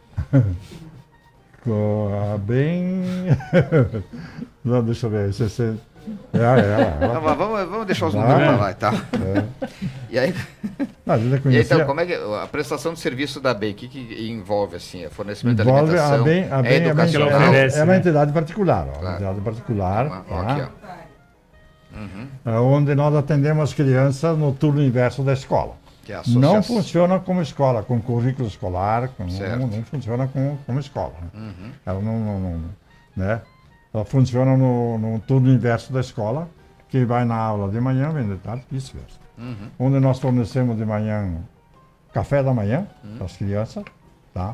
Com a bem. Não, deixa eu ver. sessenta. É, é, Não, ela. mas vamos, vamos deixar os Ah, números é. para lá, tá? É. E aí, Não, a gente e aí, conhecia. então, como é que a prestação de serviço da BEM, o que, que envolve assim? É fornecimento Envolve de a alimentação, bem, a é bem, a bem, educacional? ela oferece, é uma né? entidade particular, ó, uma Claro. entidade particular, Uma- tá? Aqui, ó. Uhum. É onde nós atendemos crianças no turno inverso da escola. Que é a Não associação. funciona como escola, com currículo escolar, com, não, Certo. não funciona como, como escola. Né? Uhum. Ela não, não- não- né? Ela funciona no, no turno inverso da escola, que vai na aula de manhã, vem de tarde, vice-versa. Uhum. Onde nós fornecemos de manhã café da manhã para as crianças, tá?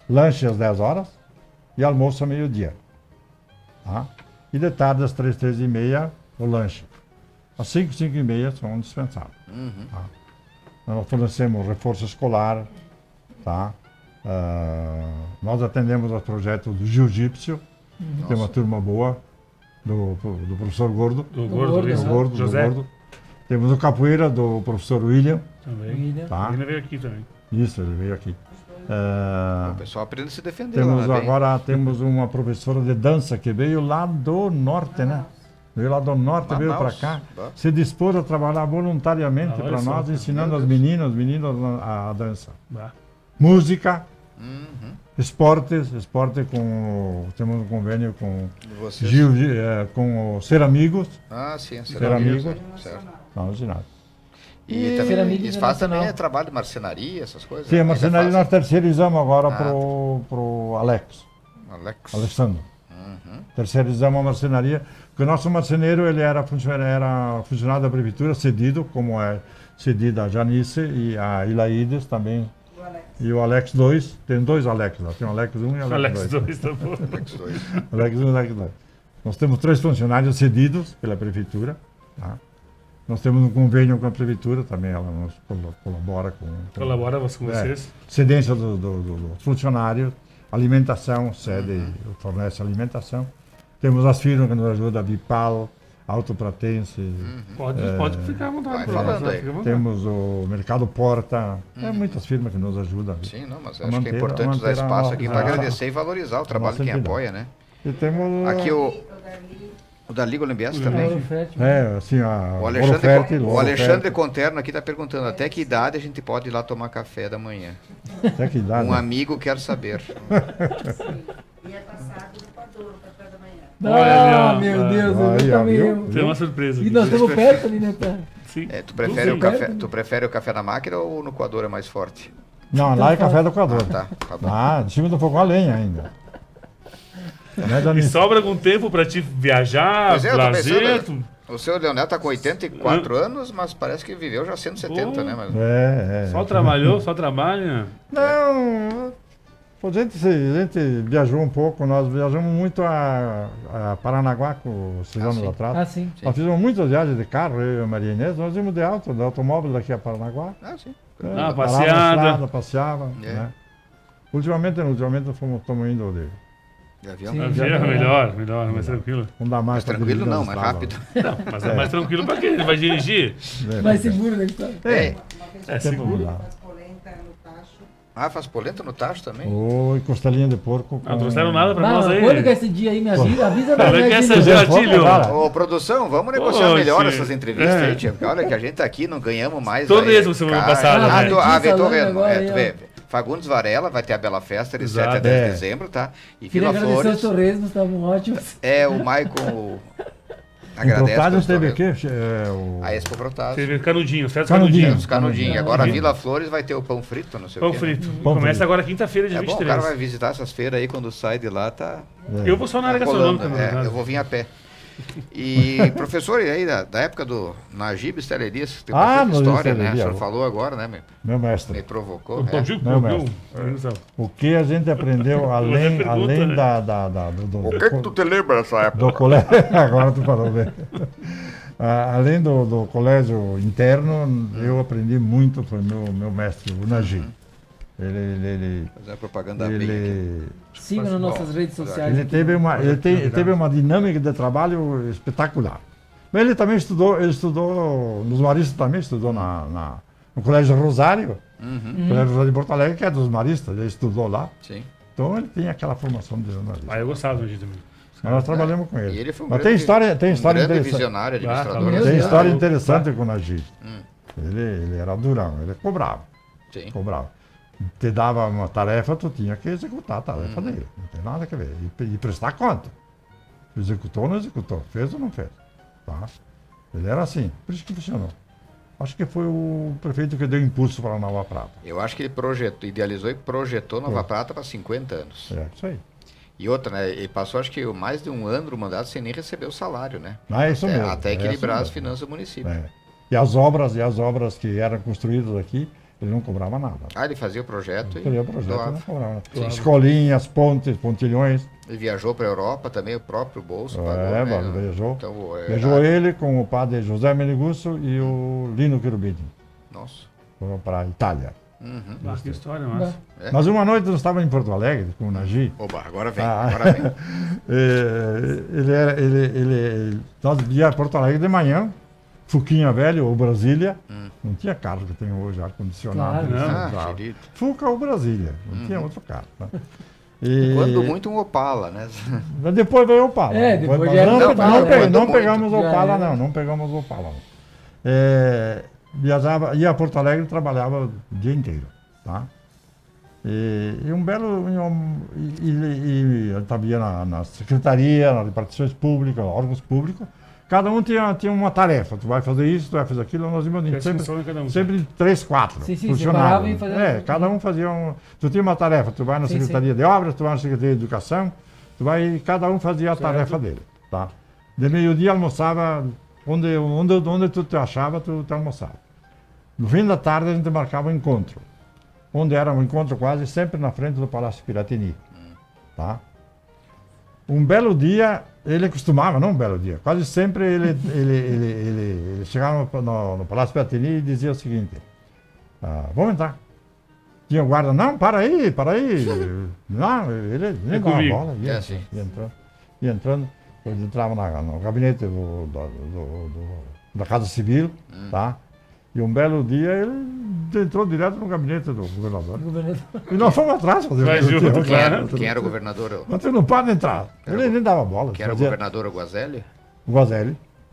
lanche às dez horas e almoço a meio-dia. Tá? E de tarde, às três, três e meia, o lanche. Às cinco, cinco e meia são dispensados. Uhum. Tá? Nós fornecemos reforço escolar, tá? Uh, nós atendemos aos projetos do Jiu-Jitsu, uhum. Tem uma turma boa, do, do professor Gordo. Do Gordo, do Gordo, José. do Gordo. Temos o Capoeira, do professor William. Também. William. Tá? Ele veio aqui também. Isso, ele veio aqui. Uh, o pessoal aprende a se defender. Temos lá, né, agora temos uma professora de dança que veio lá do norte, né? Veio lá do norte, Manaus. veio para cá, bah. Se dispôs a trabalhar voluntariamente ah, para nós, ensinando as meninas, os meninos a, a dança. Bah. Música, uhum. esportes, esporte com, temos um convênio com Gil, é, com o Ser Amigos. Ah, sim, Ser, Ser Amigos. Amigos. Certo. Não, de nada. E, e também eles fazem também é trabalho de marcenaria, essas coisas? Sim, a marcenaria nós terceirizamos agora ah. pro, pro Alex. Alex. Alessandro. Uhum. Terceirizamos a marcenaria, porque o nosso marceneiro ele era, funcionário, era funcionário da prefeitura, cedido, como é cedida a Janice e a Ilaides também. O Alex. E o Alex dois, tem dois Alex lá, tem o Alex um e o Alex dois. Alex dois, tá bom. Alex dois. Alex um e Alex dois. Nós temos três funcionários cedidos pela prefeitura, tá? Nós temos um convênio com a prefeitura, também ela nos colabora com... com colabora com vocês? É, cedência dos do, do, do funcionários, alimentação, cede, uhum. fornece alimentação. Temos as firmas que nos ajudam, a Vipal, Autopratense. Uhum. Pode, é, pode ficar à vontade. Falando aí. Temos o Mercado Porta, uhum. é muitas firmas que nos ajudam. Sim, não, mas acho manter, que é importante usar espaço aqui para agradecer e valorizar o trabalho de quem apoia, né? E temos... Aqui o... O da Liga Olimbiense também. É, assim, a o Alexandre, Fértil, o Alexandre Conterno aqui está perguntando até que idade a gente pode ir lá tomar café da manhã. Até que idade? Um amigo quer saber. Ia passar do Equador, o café da manhã. Ah, ah meu Deus, aí, eu também. Tem uma surpresa aqui. E nós estamos perto ali, né, cara? Sim. É, tu, prefere o café, tu prefere o café na máquina ou no coador é mais forte? Não, lá é café do coador. Ah, tá, tá bom. Ah, de cima do fogão a lenha ainda. E sobra algum tempo para te viajar, pois é, lazer? Pensando, o seu Leonel está com oitenta e quatro hum. anos, mas parece que viveu já cento e setenta, oh, né? Mas... É, é. Só trabalhou, só trabalha? Não, a gente, a gente viajou um pouco, nós viajamos muito a, a Paranaguá com esses anos ah, atrás. Ah, sim. Nós sim. fizemos muitas viagens de carro, eu e a Maria Inês, nós íamos de auto, de automóvel daqui a Paranaguá. Ah, sim. É, ah, passeada. Estrada, passeava, é. né? Ultimamente, ultimamente fomos, estamos indo de... De avião? Sim, avião é melhor, melhor, mais tranquilo. Não dá mais, mais tranquilo não, mais rápido. Não, mas é, é mais tranquilo para quê? Ele vai dirigir? É, mais seguro, né? É, é, é seguro. Faz polenta no tacho. Ah, faz polenta no tacho também? Oi, costelinha de porco. Com... Não trouxeram nada para não, nós aí. Quando que é esse dia aí, me avisa, avisa pra nós. Quando é esse dia, Tílio? Ô, produção, vamos negociar Ô, melhor sim. essas entrevistas é. aí, tia. Olha que a gente tá aqui, não ganhamos mais. Todo isso semana passada. Ah, né? tu, ah, vê, tô vendo. É, tu vê. Fagundes Varela vai ter a Bela Festa de Exato, sete a dez é. de dezembro, tá? E Queria Vila agradecer Flores. os torresmos, estavam ótimos. É, o Maicon agradece. Protásio teve aqui? É, o... A Expo Protásio. Teve canudinho, certo? Canudinho. Os canudinhos. Agora a Vila Flores vai ter o pão frito, não sei pão o quê. Frito. Pão Começa frito. agora quinta-feira, dia É vinte e bom, três. o cara vai visitar essas feiras aí, quando sai de lá, tá... É. Eu vou só na área tá gastronômica. é, eu vou vir a pé. E, professor, e aí, da, da época do Najib Estelerias, tem ah, bastante história, né? O Esteleria. senhor falou agora, né? Me, meu mestre. Me provocou. Eu é. digo, meu meu, mestre. O que a gente aprendeu além, pergunta, além né? da, da, da, do, do... O que que tu te lembra dessa época? Do colégio, agora tu falou bem. Ah, além do, do colégio interno, hum. eu aprendi muito com o meu, meu mestre, o Najib. Hum. Ele, ele, ele, Fazer a propaganda ele, bem aqui. Siga nas nossas redes sociais. Ele teve uma, ele te, ele teve uma dinâmica de trabalho espetacular. Mas ele também estudou, ele estudou, nos maristas também, estudou na, na, no Colégio Rosário, uhum. Colégio Rosário de Porto Alegre, que é dos maristas, ele estudou lá. Sim. Então ele tem aquela formação de jornalista. Ah, eu gostava do Najib também. Mas nós trabalhamos é. com ele. E ele foi um Mas grande, tem história, tem história um grande interessante. visionário, administrador. Ah, tem história interessante com o Najib. Hum. Ele, ele era durão, ele cobrava. Sim. Cobrava. Te dava uma tarefa, tu tinha que executar a tarefa hum. dele. Não tem nada a ver. E, e prestar conta. Executou ou não executou? Fez ou não fez? Tá? Ele era assim. Por isso que funcionou. Acho que foi o prefeito que deu impulso para a Nova Prata. Eu acho que ele projetou, idealizou e projetou Nova foi. Prata para cinquenta anos. É, isso aí. E outra, né? Ele passou acho que mais de um ano no mandato sem nem receber o salário, né? Ah, é isso até, mesmo. Até equilibrar é as finanças do município. É. E as obras, e as obras que eram construídas aqui Ele não cobrava nada. Ah, ele fazia o projeto Ele fazia o projeto e doava. não cobrava nada. Sim. Escolinhas, pontes, pontilhões. Ele viajou para a Europa também, o próprio bolso pagou, É, né? mas viajou. Então, é, Viajou ah, ele com o padre José Menigusso e o Lino Cherubini. Nossa. Foram para a Itália. Uhum. Ah, que história, massa. É? Mas uma noite nós estávamos em Porto Alegre com o Nagi. Oba, agora vem, Ah, agora vem. é, ele era, ele, ele, ele, nós ia a Porto Alegre de manhã, Fuquinha velho ou Brasília, Hum. não tinha carro que tem hoje, ar-condicionado. Claro. não, Ah, carro. querido. Fuca ou Brasília, não tinha outro carro. Né? E Quando muito um Opala, né? mas depois veio o Opala. É, depois já era não, o Opala, não, né? pe- Quando não muito. pegamos o Já Opala, era. não, não pegamos o Opala. Não. É, viajava, ia a Porto Alegre e trabalhava o dia inteiro. Tá? E, e um belo. E, um, e, e, e eu sabia na, na secretaria, nas repartições públicas, órgãos públicos, cada um tinha, tinha uma tarefa. Tu vai fazer isso, tu vai fazer aquilo, nós íamos Tinha sempre, função em cada um. sempre três, quatro. Sim, sim, funcionários. separava e fazia- É, cada um fazia um. Tu tinha uma tarefa, tu vai na Sim, Secretaria de Obras, tu vai na Secretaria de Educação, tu vai, cada um fazia a Certo. tarefa dele. Tá? De meio-dia almoçava, onde, onde, onde tu te achava, tu te almoçava. No fim da tarde a gente marcava um encontro, onde era um encontro quase sempre na frente do Palácio Piratini. Tá? Um belo dia, ele costumava, não um belo dia, quase sempre ele, ele, ele, ele, ele chegava no, no, no Palácio Piratini e dizia o seguinte, ah, vamos entrar. Tinha o guarda, não, para aí, para aí. Não, ele nem dava comigo. bola, ia, É assim. ia entrando, ia entrando, eles entravam na, no gabinete do, do, do- do- da Casa Civil, tá? E um belo dia ele entrou direto no gabinete do governador. Governador. E nós fomos atrás fazer Vai o junto, Quem era, claro. quem era o governador? Mas tu não pode entrar. Era Ele o- nem dava bola. Quem era o fazia- governador, o Guazelli? O Guazelli.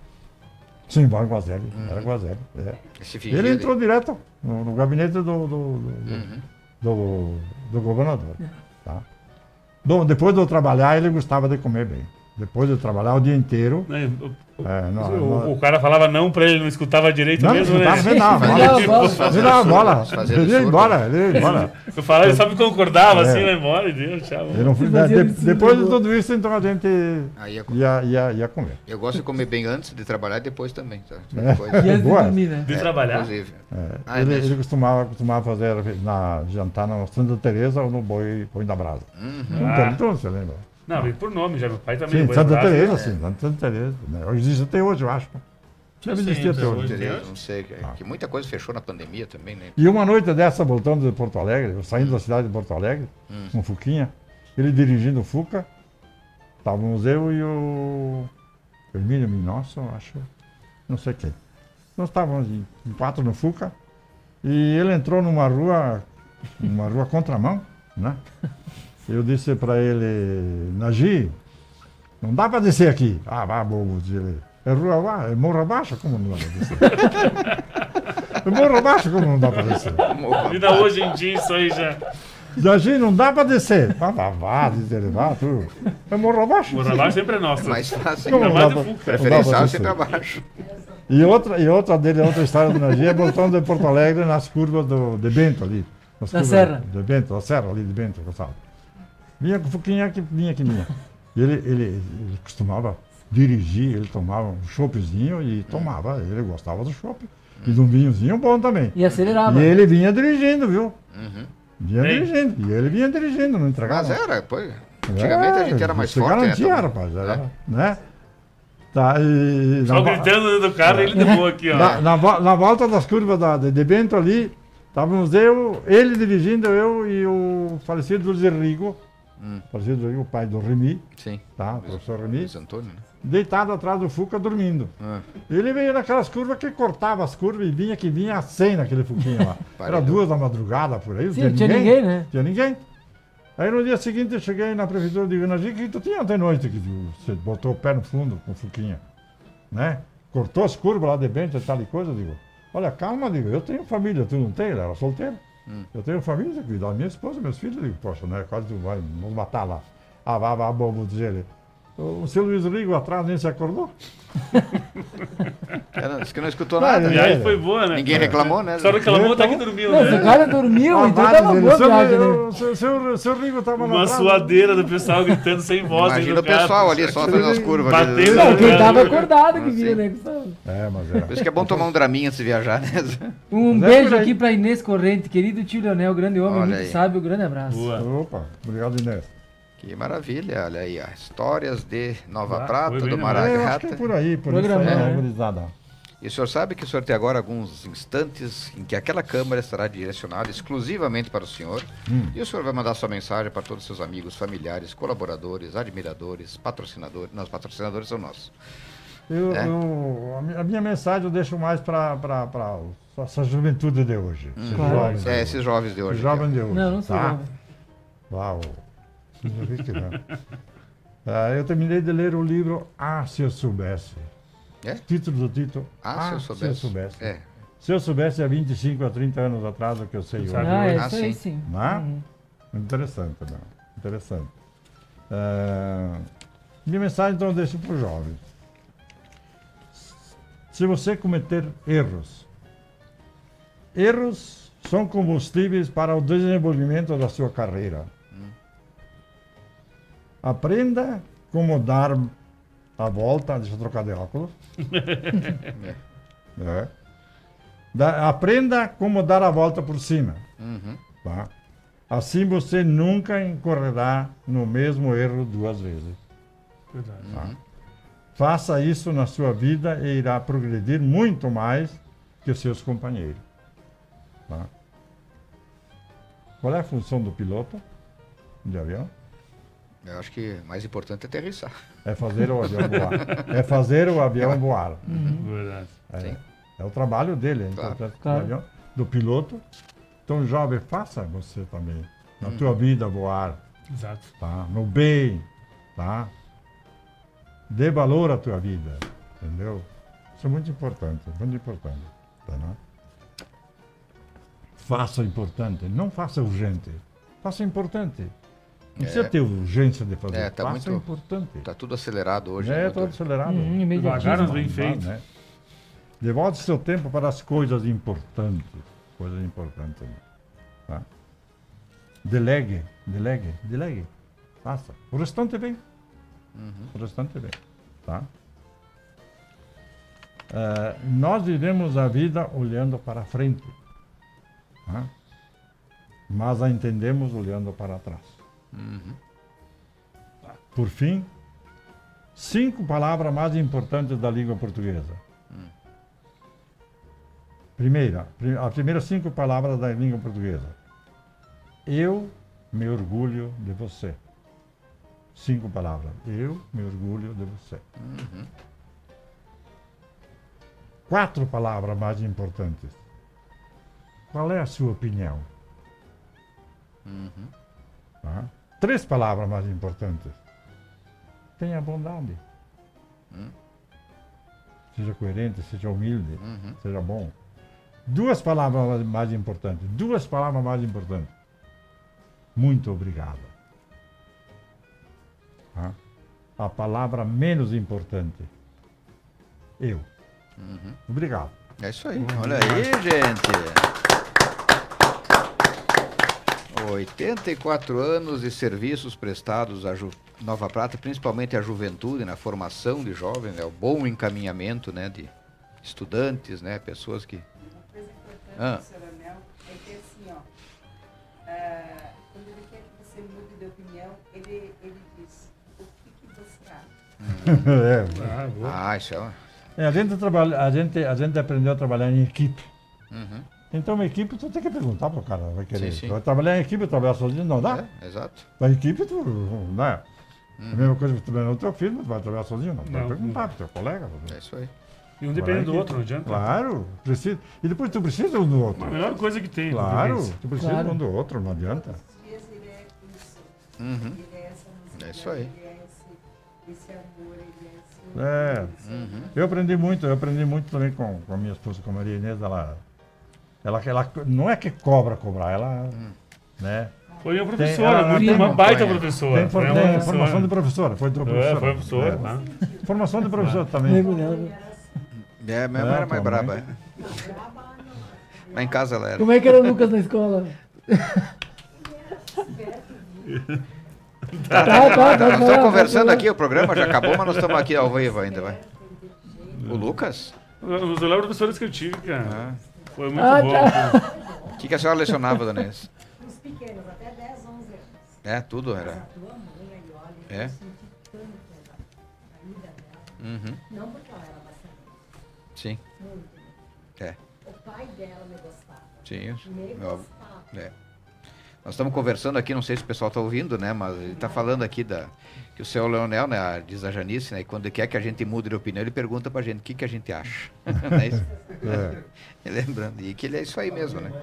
Sim, vai o Guazelli. Era Guazelli. É. Esse fingia Ele de- entrou direto no, no gabinete do, do, do, Uhum. do, do governador. Tá? Bom, depois de eu trabalhar, ele gostava de comer bem. Depois de eu trabalhar o dia inteiro. Né, o- É, não, o, não- o cara falava não pra ele, não escutava direito não, mesmo, não né? dava, nem dava Fazia- bola. bola. Ele dava bola. Fazia Ele ia surdo. embora, ele ia embora. Eu falava, ele só me concordava É. assim, vai embora, e Deus, tchau. Eu não fui- Você fazia de- isso, depois de né? tudo isso, então a gente Aí ia- ia, ia, ia comer. Eu gosto de comer bem antes de trabalhar e depois também. Tá? É. Depois, E antes de Boa. dormir, né? De trabalhar? inclusive. É, Ah, é ele, mesmo? ele costumava, costumava fazer na, jantar na Santa Teresa ou no Boi, Boi da Brasa. Uhum. Não Ah. perguntou, você lembra? Não, veio por nome já, meu pai também. Sim, Boi Santa Brasa, Teresa, né? sim, Santa Teresa. Né? Existe até hoje, eu acho. Deve Sim, existir até até hoje. hoje. Beleza, não sei. Que, que muita coisa fechou na pandemia também, né? E uma noite dessa, voltando de Porto Alegre, eu saindo da cidade de Porto Alegre, Hum. com o Fuquinha, ele dirigindo o Fuca, estávamos eu e o Hermínio Minosso, acho, não sei quem. Nós estávamos em, em quatro no Fuca, e ele entrou numa rua, numa rua contramão, né? Eu disse para ele, Nagi, não dá para descer aqui. Ah, vá, bobo, disse ele. É rua lá, é morro abaixo, como não dá para descer? É morro abaixo, como não dá para descer? Ainda hoje em dia isso aí já. Nagi, não dá para descer. Vá, vá, vá, diz ele, vá, tu. É morro abaixo. O trabalho sempre é nosso. É mais fácil. Como Ainda não mais dá do pra- Fuca. não dá Preferencial pra sempre descer? abaixo. E outra, e outra dele, outra história do Nagi é voltando de Porto Alegre nas curvas do, de Bento ali. Nas Da curvas serra. De Bento, da serra ali de Bento, Gonçalo. Vinha com o Fuquinha que vinha que vinha. E ele, ele, ele costumava dirigir, ele tomava um choppzinho e tomava, ele gostava do chopp. E de um vinhozinho bom também. E acelerava. E ele vinha dirigindo, viu? Uhum. Vinha Bem. dirigindo. E ele vinha dirigindo, não entregava. Mas era, pô. Antigamente a gente era mais se forte, garantia, né? rapaz. Era, né? Tá, e, Só na vo- gritando dentro do carro, ele de boa aqui, ó. na, na, vo- na volta das curvas da, de, de Bento ali, estávamos eu, ele dirigindo, eu e o falecido Luiz Henrico, Hum. falecido Luiz Henrico, o pai do Remy, Sim. tá? O professor Remy, Luiz Antônio, né? deitado atrás do Fuca dormindo. Ah. Ele veio naquelas curvas que cortava as curvas e vinha que vinha a cem naquele Fuquinha lá. Era Paredão. duas da madrugada por aí, não Sim, tinha, tinha ninguém. ninguém, né? Tinha ninguém. Aí no dia seguinte eu cheguei na prefeitura de Guanagi, que tu tinha ontem noite que tu- você botou o pé no fundo com o Fuquinha, né? Cortou as curvas lá de Bento e tal e coisa, eu digo, olha, calma, digo, eu tenho família, tu não tem? Ele era solteiro. Hum. Eu tenho família, tenho que cuidar da minha esposa, meus filhos, eu digo, poxa, né? Quase tu vai nos matar lá. Ah, vá, vá, bobo, diz ele. O seu Luiz Rigo atrás nem se acordou? Ela disse que não escutou Ah, nada. E aí foi boa, né? Ninguém reclamou, né? Só reclamou até que dormiu, Não, esse né? cara dormiu, Ah, então vários tava deles. boa a Seu- viagem, né? o seu, seu, seu Rigo estava Uma suadeira do pessoal gritando sem voz. Imagina o dentro do pessoal carro. ali só fazendo as curvas. ali. Batendo. Não, quem tava acordado que Ah, viu, sim. né? Gustavo? É, mas é. Por isso que é bom tomar um draminha antes de viajar, né? Um Mas é beijo por aí. aqui pra Inês Corrente, querido tio Leonel, grande homem, Olha muito aí. sábio, grande abraço. Boa. Opa, obrigado, Inês. Que maravilha, olha aí, ó. Histórias de Nova Ah, Prata, foi bem do lembrado. É, eu acho Maragata. que é por aí, por isso Programão, aí, né? né, gurizada? E o senhor sabe que o senhor tem agora alguns instantes em que aquela câmera estará direcionada exclusivamente para o senhor. Hum. E o senhor vai mandar sua mensagem para todos os seus amigos, familiares, colaboradores, admiradores, patrocinadores. Não, os patrocinadores são nossos. Eu, É. eu- a mi- a minha mensagem eu deixo mais para essa juventude de hoje. Esses Claro. jovens de É, hoje. esses jovens de hoje. Esses jovens de hoje. Não, não sou tá? jovem. Uau. Eu vi que não. Ah, eu terminei de ler o livro Ah, se eu soubesse. É? Título do título. Ah, se eu soubesse. soubesse. É. Se eu soubesse há vinte e cinco a trinta anos atrás o que eu sei hoje. Sabe Ah, hoje. isso Ah, aí sim. sim. Né? Uhum. Interessante, não? Interessante. Ah, minha mensagem, então, eu deixo para os jovens. Se você cometer erros, erros são combustíveis para o desenvolvimento da sua carreira. Aprenda como dar a volta. Deixa eu trocar de óculos. É. Da- aprenda como dar a volta por cima. Uhum. Tá? Assim você nunca incorrerá no mesmo erro duas vezes. Verdade. Uhum. Faça isso na sua vida e irá progredir muito mais que os seus companheiros. Tá? Qual é a função do piloto de avião? Eu acho que o mais importante é aterrissar. É fazer o avião voar. É fazer o avião voar. Verdade. É, Sim. é o trabalho dele, é Claro. importante do Claro. avião, do piloto. Então, jovem, faça você também. Na tua vida voar. Exato. Tá? No bem, tá? Dê valor à tua vida, entendeu? Isso é muito importante, muito importante. Tá, não? Faça importante, não faça urgente. Faça importante. Não precisa É. ter urgência de fazer. É, tá faça muito- importante. Tá tudo acelerado hoje. É, né, todo doutor? acelerado. Uhum, Devagar, imediatismo. mas bem Não dá, feito. né? Devote seu tempo para as coisas importantes. Coisas importantes. Tá? Delegue, delegue, delegue. Faça. O restante vem. O restante vem. Tá? Eh, nós vivemos a vida olhando para frente. Tá? Mas a entendemos olhando para trás. Por fim, cinco palavras mais importantes da língua portuguesa. Primeira, pri- as primeiras cinco palavras da língua portuguesa. Eu me orgulho de você. Cinco palavras. Eu me orgulho de você. Quatro palavras mais importantes. Qual é a sua opinião? Tá? Três palavras mais importantes. Tenha bondade. Seja coerente, seja humilde, seja bom. Duas palavras mais- mais importantes. Duas palavras mais importantes. Muito obrigado. Tá? A palavra menos importante. Eu. Obrigado. É isso aí. Olha aí, gente. oitenta e quatro anos de serviços prestados à Ju- Nova Prata, principalmente à juventude, na formação de jovens, né? O bom encaminhamento, né, de estudantes, né, pessoas que... Uma coisa importante Ah. do senhor Anel é que assim, ó, ah, quando ele quer que você mude de opinião, ele, ele diz, o que, que você acha? É, Ah, boa. Ah, isso é... uma- é, a, gente trabalha, a, gente, a gente aprendeu a trabalhar em equipe. Uhum. Então, uma equipe, tu tem que perguntar pro cara, vai querer. Sim, sim. Tu vai trabalhar em equipe, trabalhar sozinho, não dá. É, exato. Na equipe, tu, né? A mesma coisa que tu trabalha no teu filho, tu vai trabalhar sozinho, não. Tu vai Não, perguntar pro teu colega. É isso aí. E um Trabalhar depende em do equipe. outro, não adianta. Claro, precisa. E depois tu precisa um do outro. A melhor coisa que tem. Claro, convivência. tu precisa Claro. um do outro, não adianta. Esses dias ele é isso, Uhum. ele é essa música, É isso aí. ele é esse, esse amor, ele é esse... É. Uhum. Eu aprendi muito, eu aprendi muito também com, com a minha esposa, com a Maria Inês, ela, ela, ela não é que cobra cobrar, ela, né? Foi uma Tem- professora, ela muito, tem- uma baita tem- professora. Tem, for- Foi uma tem professora. formação de professora, foi de professora. É, foi professora, É. tá? Formação de professora também. Lembro dela. É, minha mãe era mais tua braba. mãe. é. Mas em casa ela era. Como é que era o Lucas na escola? Tá, Tá, tá, tá, nós tá, estamos tá, conversando tá. aqui, o programa já acabou, mas nós estamos aqui ao vivo ainda, vai. O Lucas? Os melhores professores que eu tive, cara. Ah. Foi muito Ah, bom. tá. O que, que a senhora lecionava, dona Inês? Os pequenos, até dez, onze anos. É, tudo era. A tua mãe aí, olha, É? eu senti tanto a ida dela. Uhum. Não porque ela era bastante, Sim. muito. É. O pai dela me gostava. Sim. Me Meu avô- gostava. É. Nós estamos conversando aqui, não sei se o pessoal está ouvindo, né? Mas ele está falando aqui da, que o seu Leonel, né? a- Diz a Janice, né? Quando ele quer que a gente mude de opinião, ele pergunta pra gente o que, que a gente acha. Não é isso? É. E lembrando, e que ele é isso aí mesmo, né?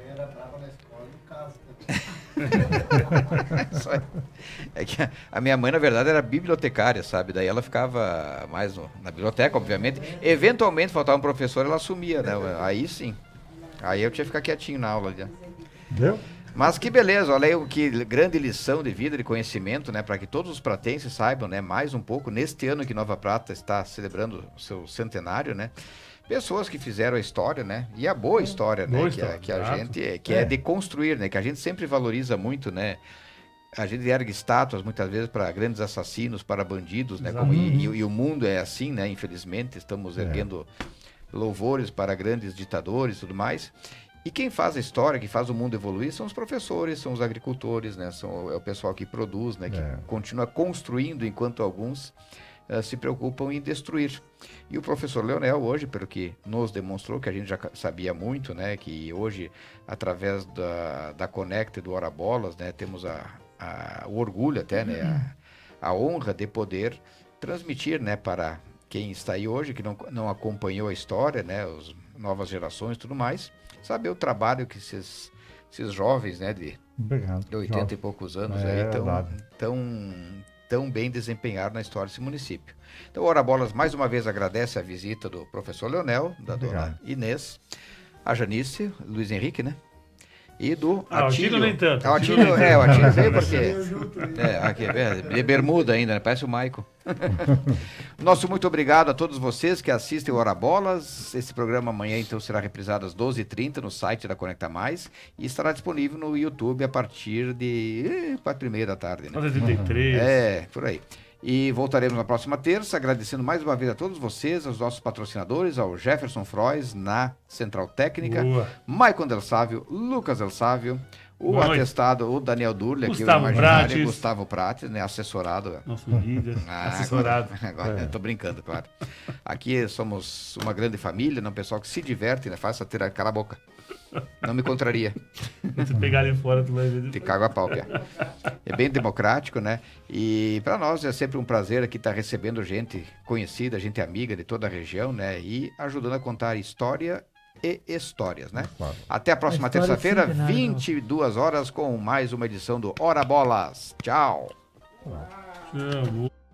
Isso aí. É que a, a minha mãe, na verdade, era bibliotecária, sabe? Daí ela ficava mais no- na biblioteca, obviamente. Eventualmente faltava um professor, ela assumia, né? Aí sim. Aí eu tinha que ficar quietinho na aula ali. né? Deu? Mas que beleza, olha aí que grande lição de vida, de conhecimento, né? Para que todos os pratenses saibam, né? Mais um pouco, neste ano que Nova Prata está celebrando o seu centenário, né? Pessoas que fizeram a história, né? E a boa história, né? Boa que, história, a, que a exato. gente, que é. de construir, né? Que a gente sempre valoriza muito, né? A gente ergue estátuas muitas vezes para grandes assassinos, para bandidos, né? Como, e, e- e o mundo é assim, né? Infelizmente, estamos É. erguendo louvores para grandes ditadores e tudo mais. E quem faz a história, que faz o mundo evoluir, são os professores, são os agricultores, né? São, é o pessoal que produz, né? Que É. continua construindo, enquanto alguns eh, se preocupam em destruir. E o professor Leonel, hoje, pelo que nos demonstrou, que a gente já ca- sabia muito, né? Que hoje, através da, da Conecta e do Ora Bolas, né? Temos a, a- o orgulho até, né? A, a honra de poder transmitir, né? Para quem está aí hoje, que não, não acompanhou a história, né? As novas gerações e tudo mais, saber o trabalho que esses, esses jovens, né? De, Obrigado. de oitenta e poucos anos É, aí tão, verdade. tão, tão bem desempenharam na história desse município. Então, o Ora Bolas mais uma vez agradece a visita do professor Leonel, da Obrigado. dona Inês, a Janice, Luiz Henrique, né? E do Ah, o Atílio. Atílio nem tanto, Ah, o o Atílio Atílio, nem é, o tanto. Atílio veio porque... É, aqui, é, de bermuda ainda, né? Parece o Maico. Nosso muito obrigado a todos vocês que assistem o Ora Bolas. Esse programa amanhã, então, será reprisado às doze e trinta no site da Conecta Mais e estará disponível no YouTube a partir de eh, quatro e meia da tarde, né? onze e trinta e três. É, por aí. E voltaremos na próxima terça, agradecendo mais uma vez a todos vocês, aos nossos patrocinadores, ao Jefferson Frois na Central Técnica, Boa. Maicon Del Sávio, Lucas Del Sávio, o Boa noite. atestado, o Daniel Durle, aqui o Gustavo imaginário, Prates. Gustavo Prates, né, assessorado. Nosso líder, Ah, assessorado. Agora, eu tô brincando, claro. Aqui somos uma grande família, né, um pessoal que se diverte, né, faz essa tira, cala a boca. Não me contraria. Se pegar ali fora, tu vai ver. Te cago a pau, Pia. É bem democrático, né? E para nós é sempre um prazer aqui estar recebendo gente conhecida, gente amiga de toda a região, né? E ajudando a contar história e histórias, né? Claro. Até a próxima A história terça-feira, centenária, vinte e duas horas, com mais uma edição do Ora Bolas. Tchau. Tchau.